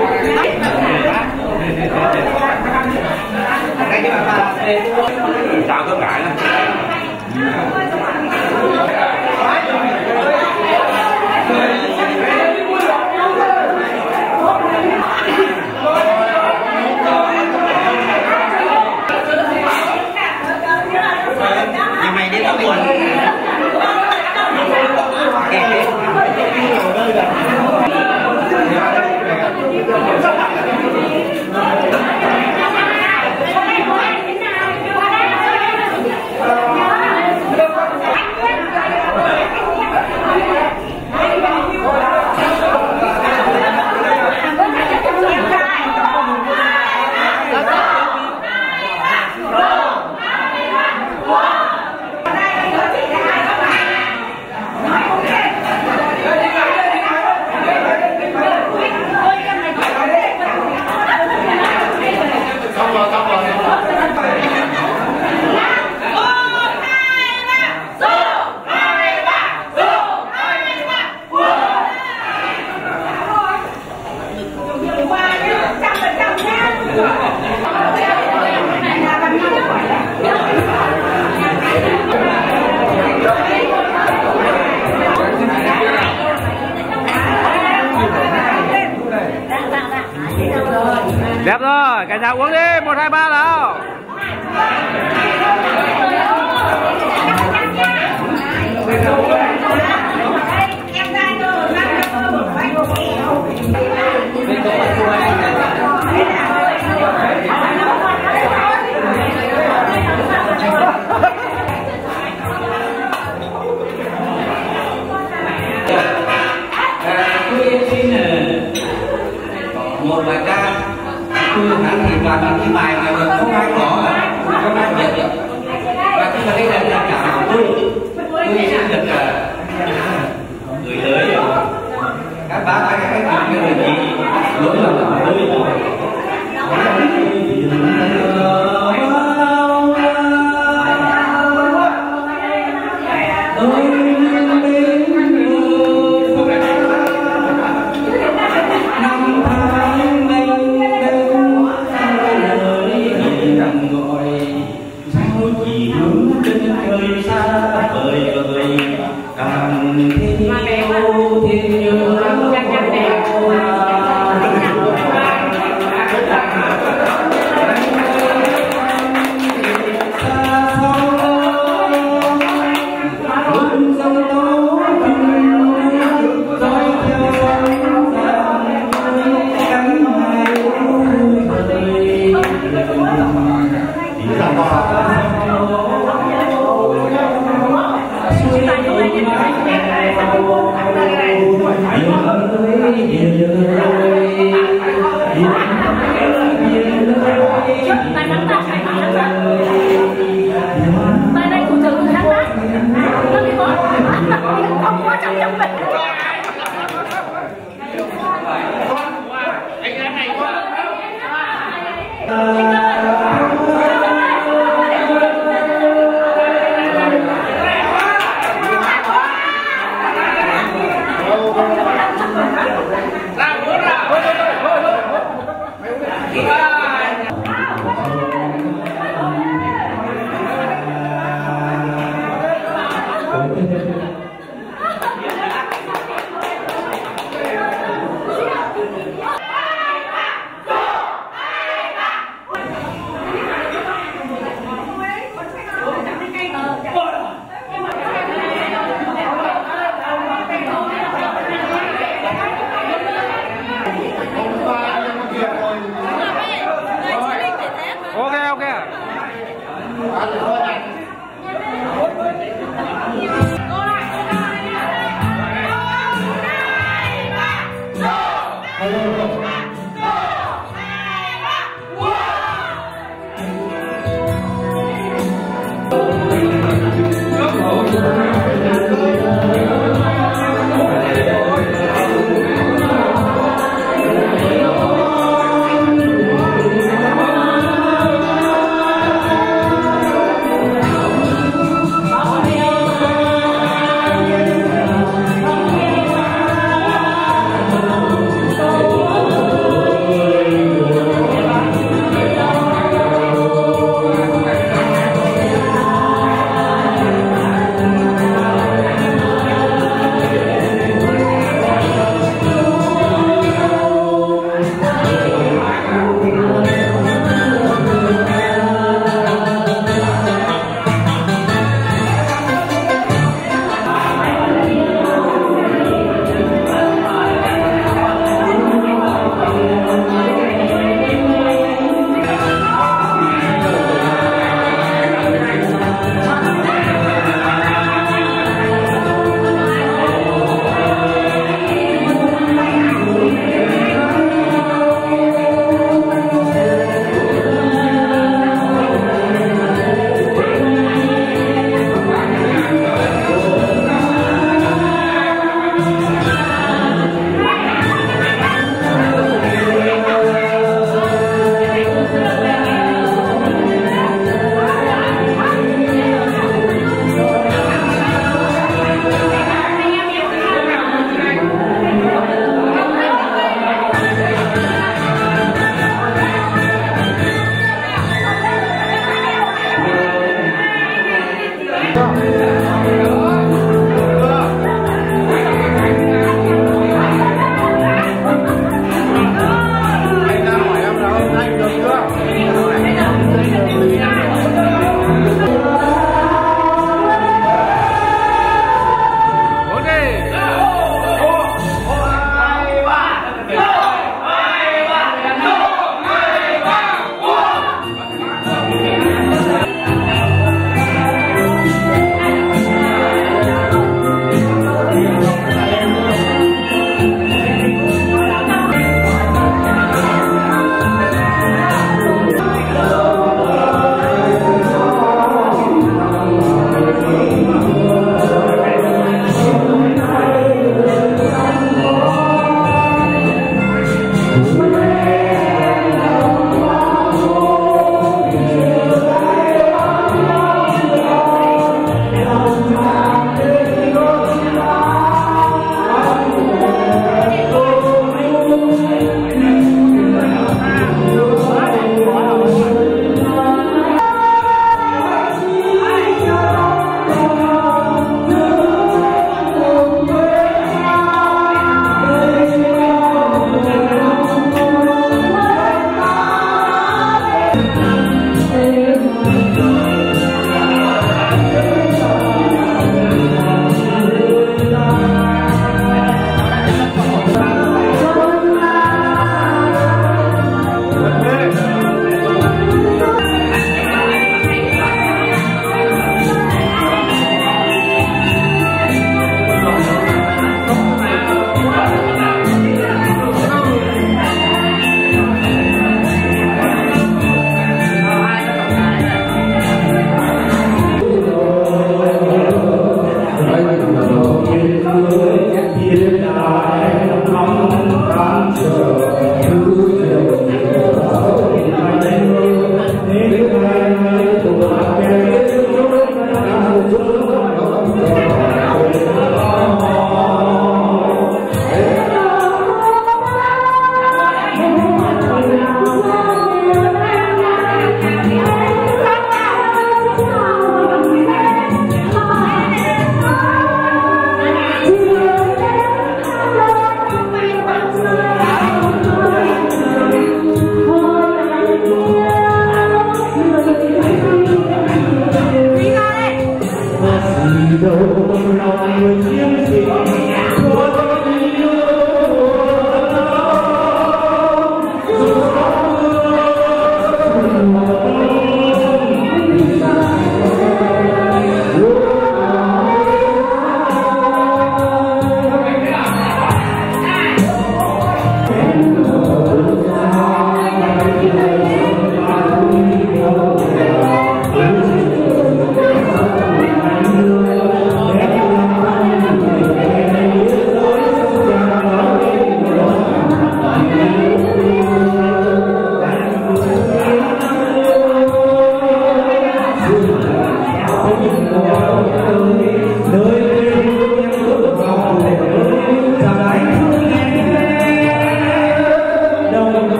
Speaker 3: đây có buồn.
Speaker 7: Đẹp rồi, cả nhà uống đi, 1, 2, 3 nào.
Speaker 3: Một bài ca tôi hẳn thì toàn những cái bài mà không ai có không ai biết, và khi mà đây là tình cảm của tôi xin được gửi tới các bác các người chị lỗi lầm của tôi.
Speaker 7: Ok.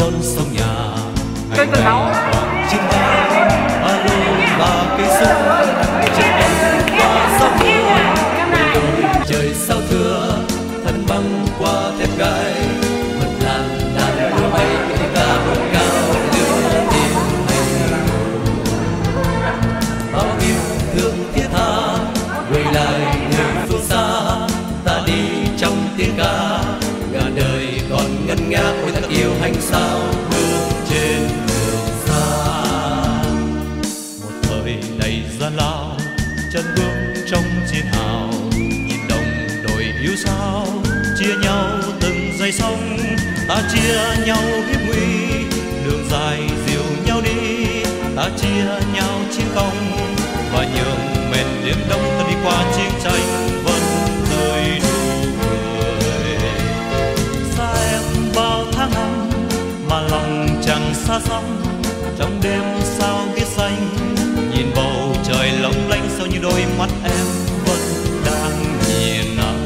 Speaker 1: non sông nhà ngày ngày còn chiến bay ba lô và cây súng trên băng qua sông trời sao thưa thân băng qua thép gai vượt làn đàn đua bay ta vượt cao lửa tim hành bao yêu thương thiết tha gửi lại người phương xa ta đi trong tiếng ca ngàn đời còn ngân nga ôi ta yêu hành sao bước trên đường xa một thời đầy gian lao chân bước trong chiến hào nhìn đồng đội yêu sao chia nhau từng giây sông ta chia nhau hiểm nguy đường dài dìu nhau đi ta chia nhau chiến công và nhường mền đêm đông ta đi qua chiến tranh vẫn tươi nụ cười xa em bao tháng năm mà lòng chẳng xa xăm trong đêm sao biết xanh nhìn bầu trời lóng lánh sao như đôi mắt em vẫn đang nhìn anh.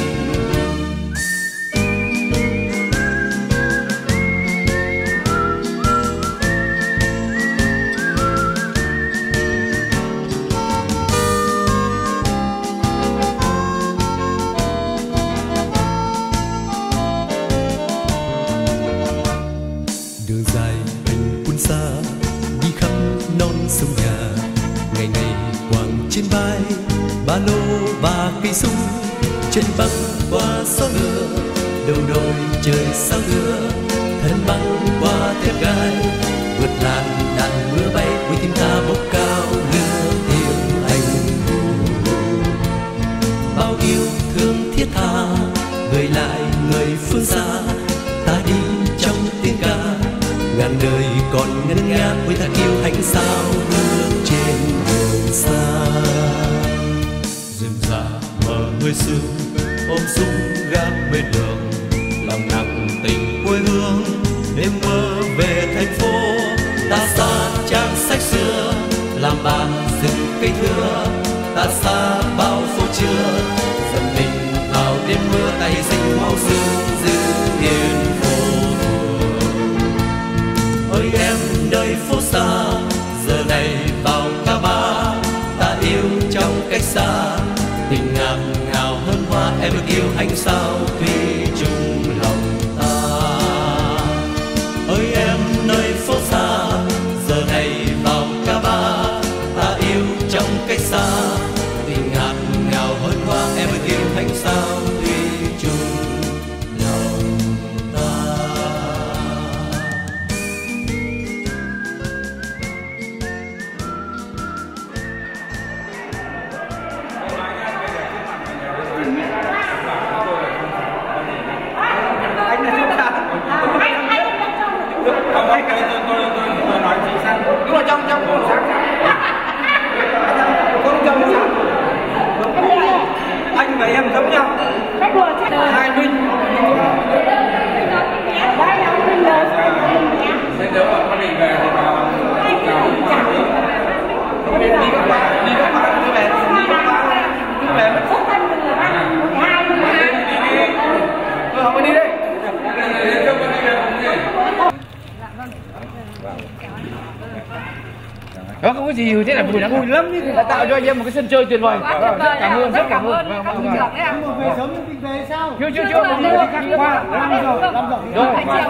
Speaker 1: Đường dài hành quân xa đi khắp non sông nhà ngày ngày quàng trên vai ba lô và cây súng trên băng qua gió lửa đầu đồi trời sao lửa thân băng qua thép gai vượt làn đạn mưa bay với tim ta bốc cao lửa tiếng anh bao yêu thương thiết tha gửi lại người phương xa ta đi trong tiếng ca ngàn đời còn ngân nga với ta yêu hành sao bước trên đường xa rừng già mờ người xưa ôm súng gác bên đường lòng nặng tình quê hương đêm mơ về thành phố ta xa trang sách xưa làm bàn rừng cây thưa ta xa bao phố trưa dần mình vào đêm mưa tay sinh máu xương giữ yên phố ơi em nơi phố xa giờ này vào ca ba ta yêu trong cách xa tình ngạt ngào hơn hoa em được yêu anh sao thủy chung lòng ta ơi em nơi phố xa giờ này vào ca ba ta yêu trong cách xa tình ngạt ngào hơn hoa em được yêu anh sao thủy chung lòng ta.
Speaker 5: Tôi nói chính xác đúng là trong cuộc sáng không trong anh và em giống nhau hai minh thế nếu mà con định về thì vào đi các bạn cứ về mất không có đi đây đó không có gì thế là vui lắm đã tạo cho anh em một cái sân chơi tuyệt vời. Rất cảm ơn. Về sớm nhưng về sao? Chưa mình đi căng qua 5 giờ. Rồi.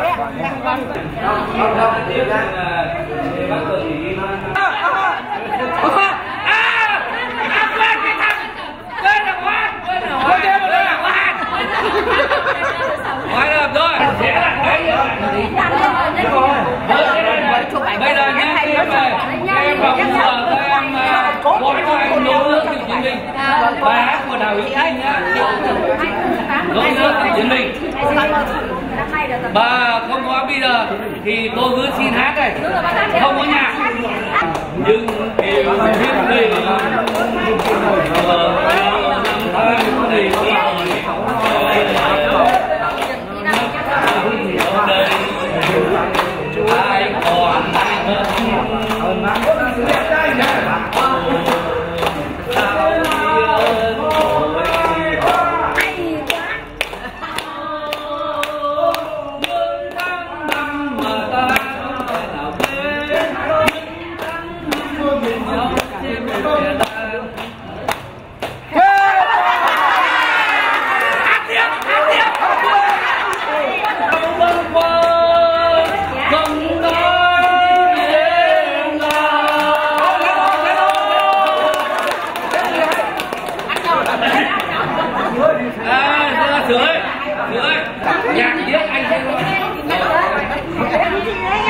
Speaker 5: Bây giờ nhé, em vào giờ em gọi anh nấu nước từ Chiến Minh và của Đào Hữu Anh nhá, nấu nước từ Chiến Minh. Bà không có bây giờ thì tôi cứ xin hát đây, không có nhạc nhưng yêu thiên linh ai còn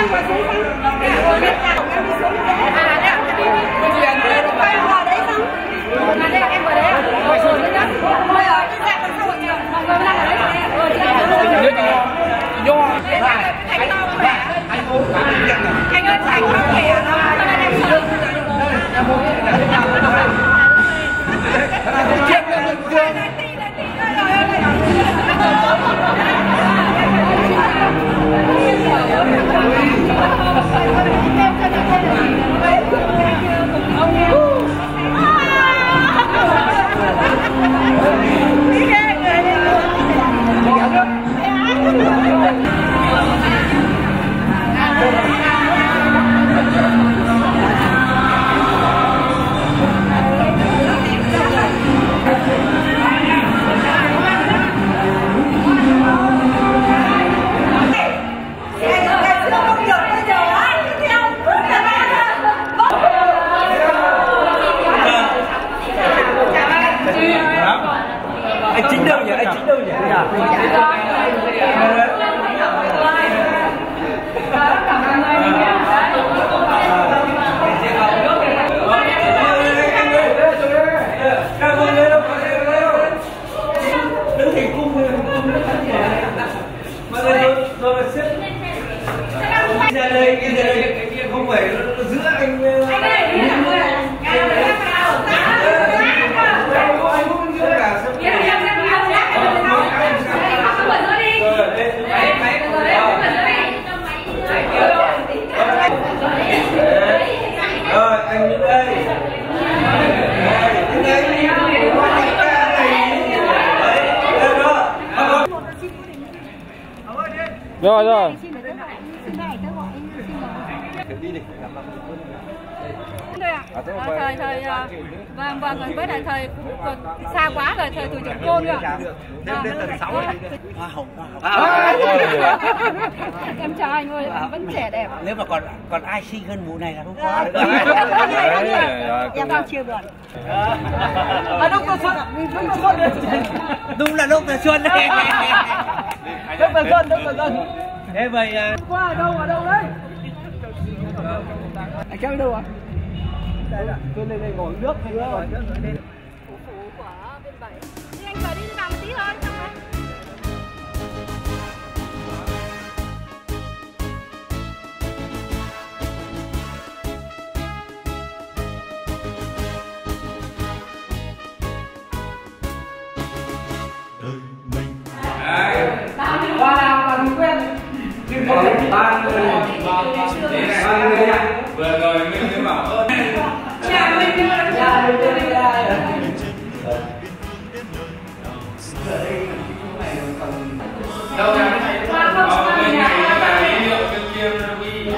Speaker 7: Rồi rồi.
Speaker 8: Vâng vâng, với lại thời xa quá rồi, thời tuổi trưởng côn nữa. Em chào anh ơi, vẫn trẻ đẹp.
Speaker 9: Nếu mà còn ai xinh hơn mụ này là không có nữa.
Speaker 8: Em đang chiều buồn.
Speaker 9: Lúc Tết Xuân ạ, đúng là lúc Tết Xuân đấy. Lúc Tết Xuân. Thế vậy
Speaker 5: qua ở đâu đấy? Anh kéo đi đâu ạ? Đây là tôi lên đây ngồi nước hay ngồi nước rồi lên.
Speaker 8: Phủ của bên 7. Đi anh vào đi vào một tí thôi xong rồi.
Speaker 1: đời mình
Speaker 5: Qua nào mà mình quen. Ba người
Speaker 7: Vừa rồi mình bảo ơn.
Speaker 5: Chào mình đi.
Speaker 7: Đâu ra cái này? Bên này là cái liệu bên kia là đi.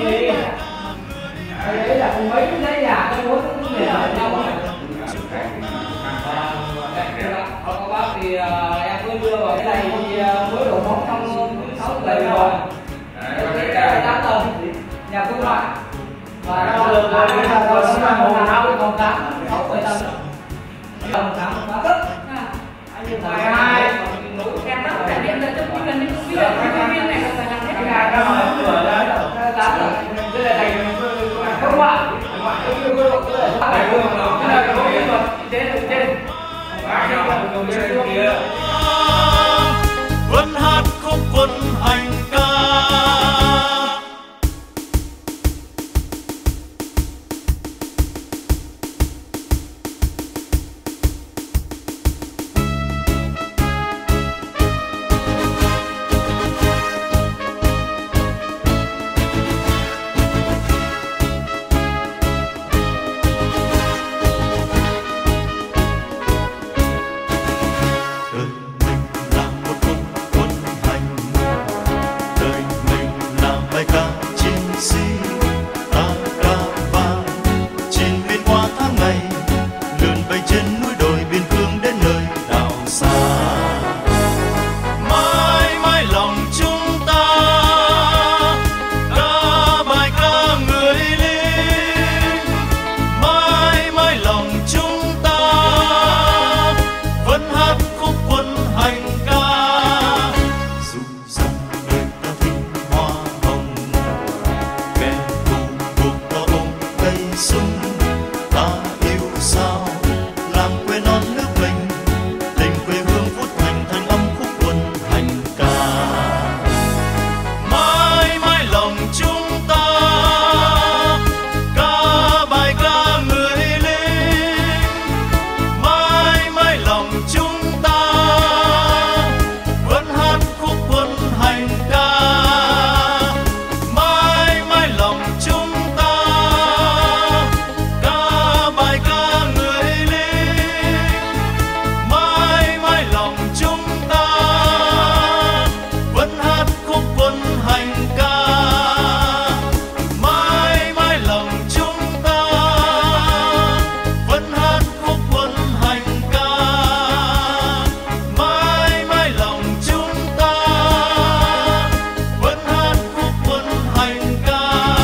Speaker 5: Đấy là mấy cái giấy giả cái mối để ở nhau. Có bác thì em cứ đưa vào cái này thì mới đổ bóng trong 6 lần rồi. Đấy là 8 tầng. Nhà cung loại. Và đau đường là bây giờ nó là màu nào còn 8, 6 tầng. Tầng 8 quá tức. Anh như 12.
Speaker 8: Em đã cải thiện được trong khi gần như công viên này phải làm hết
Speaker 5: Cái này nó mở cửa đấy. 8 tầng. Đây là thành không ạ.
Speaker 1: vẫn hát khúc quân hành ca. sung. Ta yêu sao làng quê non nước mình, tình quê hương phút thành thanh âm khúc quân hành ca. Mãi mãi lòng chúng ta ca bài ca người lính, mãi mãi lòng chúng ta vẫn hát khúc quân hành ca. Mãi mãi lòng chúng ta ca bài ca người lính, mãi mãi lòng chúng ta vẫn hát khúc quân hành ca. Mãi mãi lòng chúng ta vẫn hát khúc quân hành ca. Mãi mãi lòng chúng ta vẫn hát khúc quân hành ca.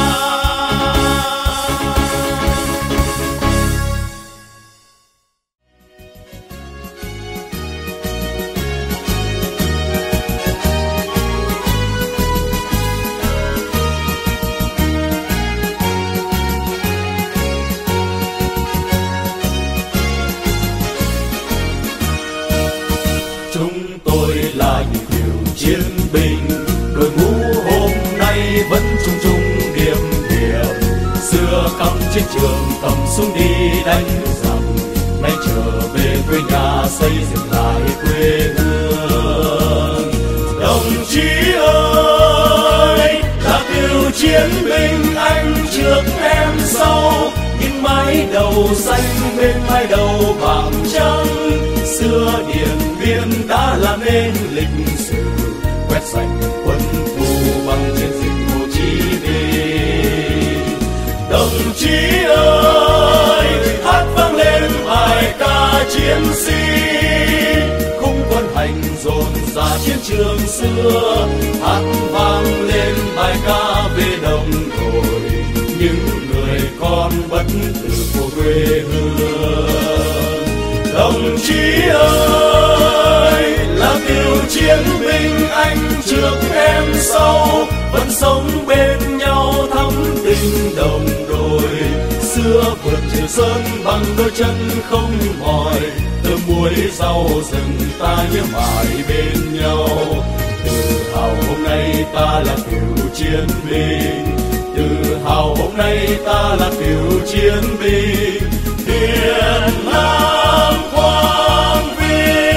Speaker 1: Chúng tôi là những cựu chiến binh, đội ngũ hôm nay vẫn chung chung điềm điềm. Xưa cắm chiến trường cầm súng đi đánh giặc, nay trở về quê nhà xây dựng lại quê hương. Đồng chí ơi, là cựu chiến binh anh trước em sau, những mái đầu xanh bên mái đầu bạc trắng. Xưa Điện Biên đã làm nên lịch sử, quét sạch quân thù bằng chiến dịch Hồ Chí Minh. Đồng chí ơi, hát vang lên bài ca chiến sĩ, khung quân hành dồn ra chiến trường xưa. Hát vang lên bài ca về đồng đội, những người con bất tử của quê hương. Đồng chí ơi, là cựu chiến binh anh trước em sau, vẫn sống bên nhau thắm tình đồng đội. Xưa vượt chiều sơn bằng đôi chân không mỏi, từ muối rau rừng ta nhớ mãi bên nhau. Tự hào hôm nay ta là cựu chiến binh, tự hào hôm nay ta là cựu chiến binh. Việt Nam quang vinh.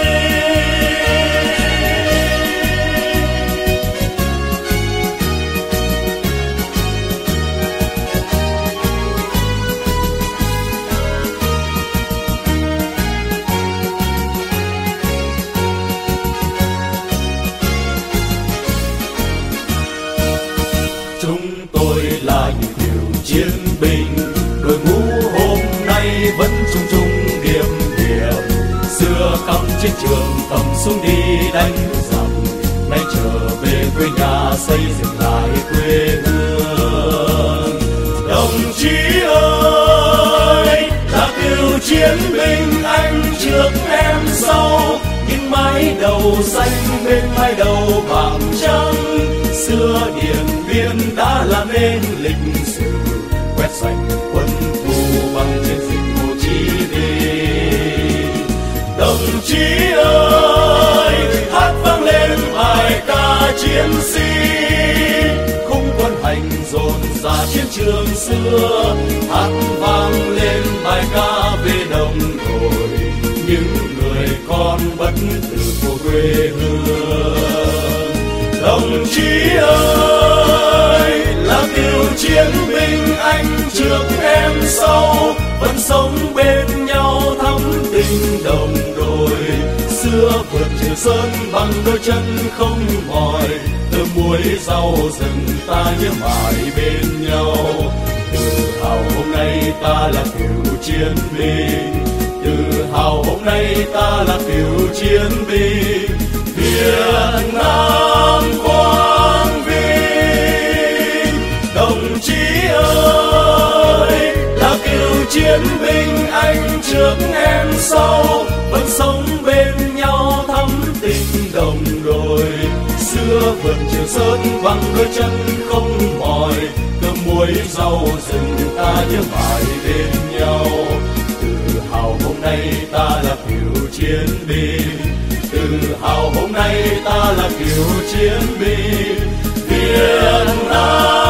Speaker 1: Chúng tôi là những cựu chiến binh, đội ngũ hôm nay vẫn chung chung điềm điềm. Xưa cắm chiến trường cầm súng đi đánh giặc, nay trở về quê nhà xây dựng lại quê hương. Đồng chí ơi, là cựu chiến binh anh trước em sau, những mái đầu xanh bên mái đầu bạc trắng. Xưa Điện Biên đã làm nên lịch sử, quét sạch quân thù bằng chiến dịch Hồ Chí Minh. Đồng chí ơi, hát vang lên bài ca chiến sĩ, khung quân hành dồn ra chiến trường xưa. Hát vang lên bài ca về đồng đội, những người con bất tử của quê hương. Đồng chí ơi, là cựu chiến binh anh trước em sau, vẫn sống bên nhau thắm tình đồng đội. Xưa vượt chiều sơn bằng đôi chân không mỏi, từ muối rau rừng ta nhớ mãi bên nhau. Tự hào hôm nay ta là cựu chiến binh, tự hào hôm nay ta là cựu chiến binh. Việt Nam quang vinh. Đồng chí ơi, là cựu chiến binh anh trước em sau, vẫn sống bên nhau thắm tình đồng đội. Xưa vượt chiều sơn bằng đôi chân không mỏi, cơm muối rau rừng ta nhớ mãi bên nhau. Tự hào hôm nay ta là cựu chiến binh, tự hào hôm nay ta là cựu chiến binh Việt Nam.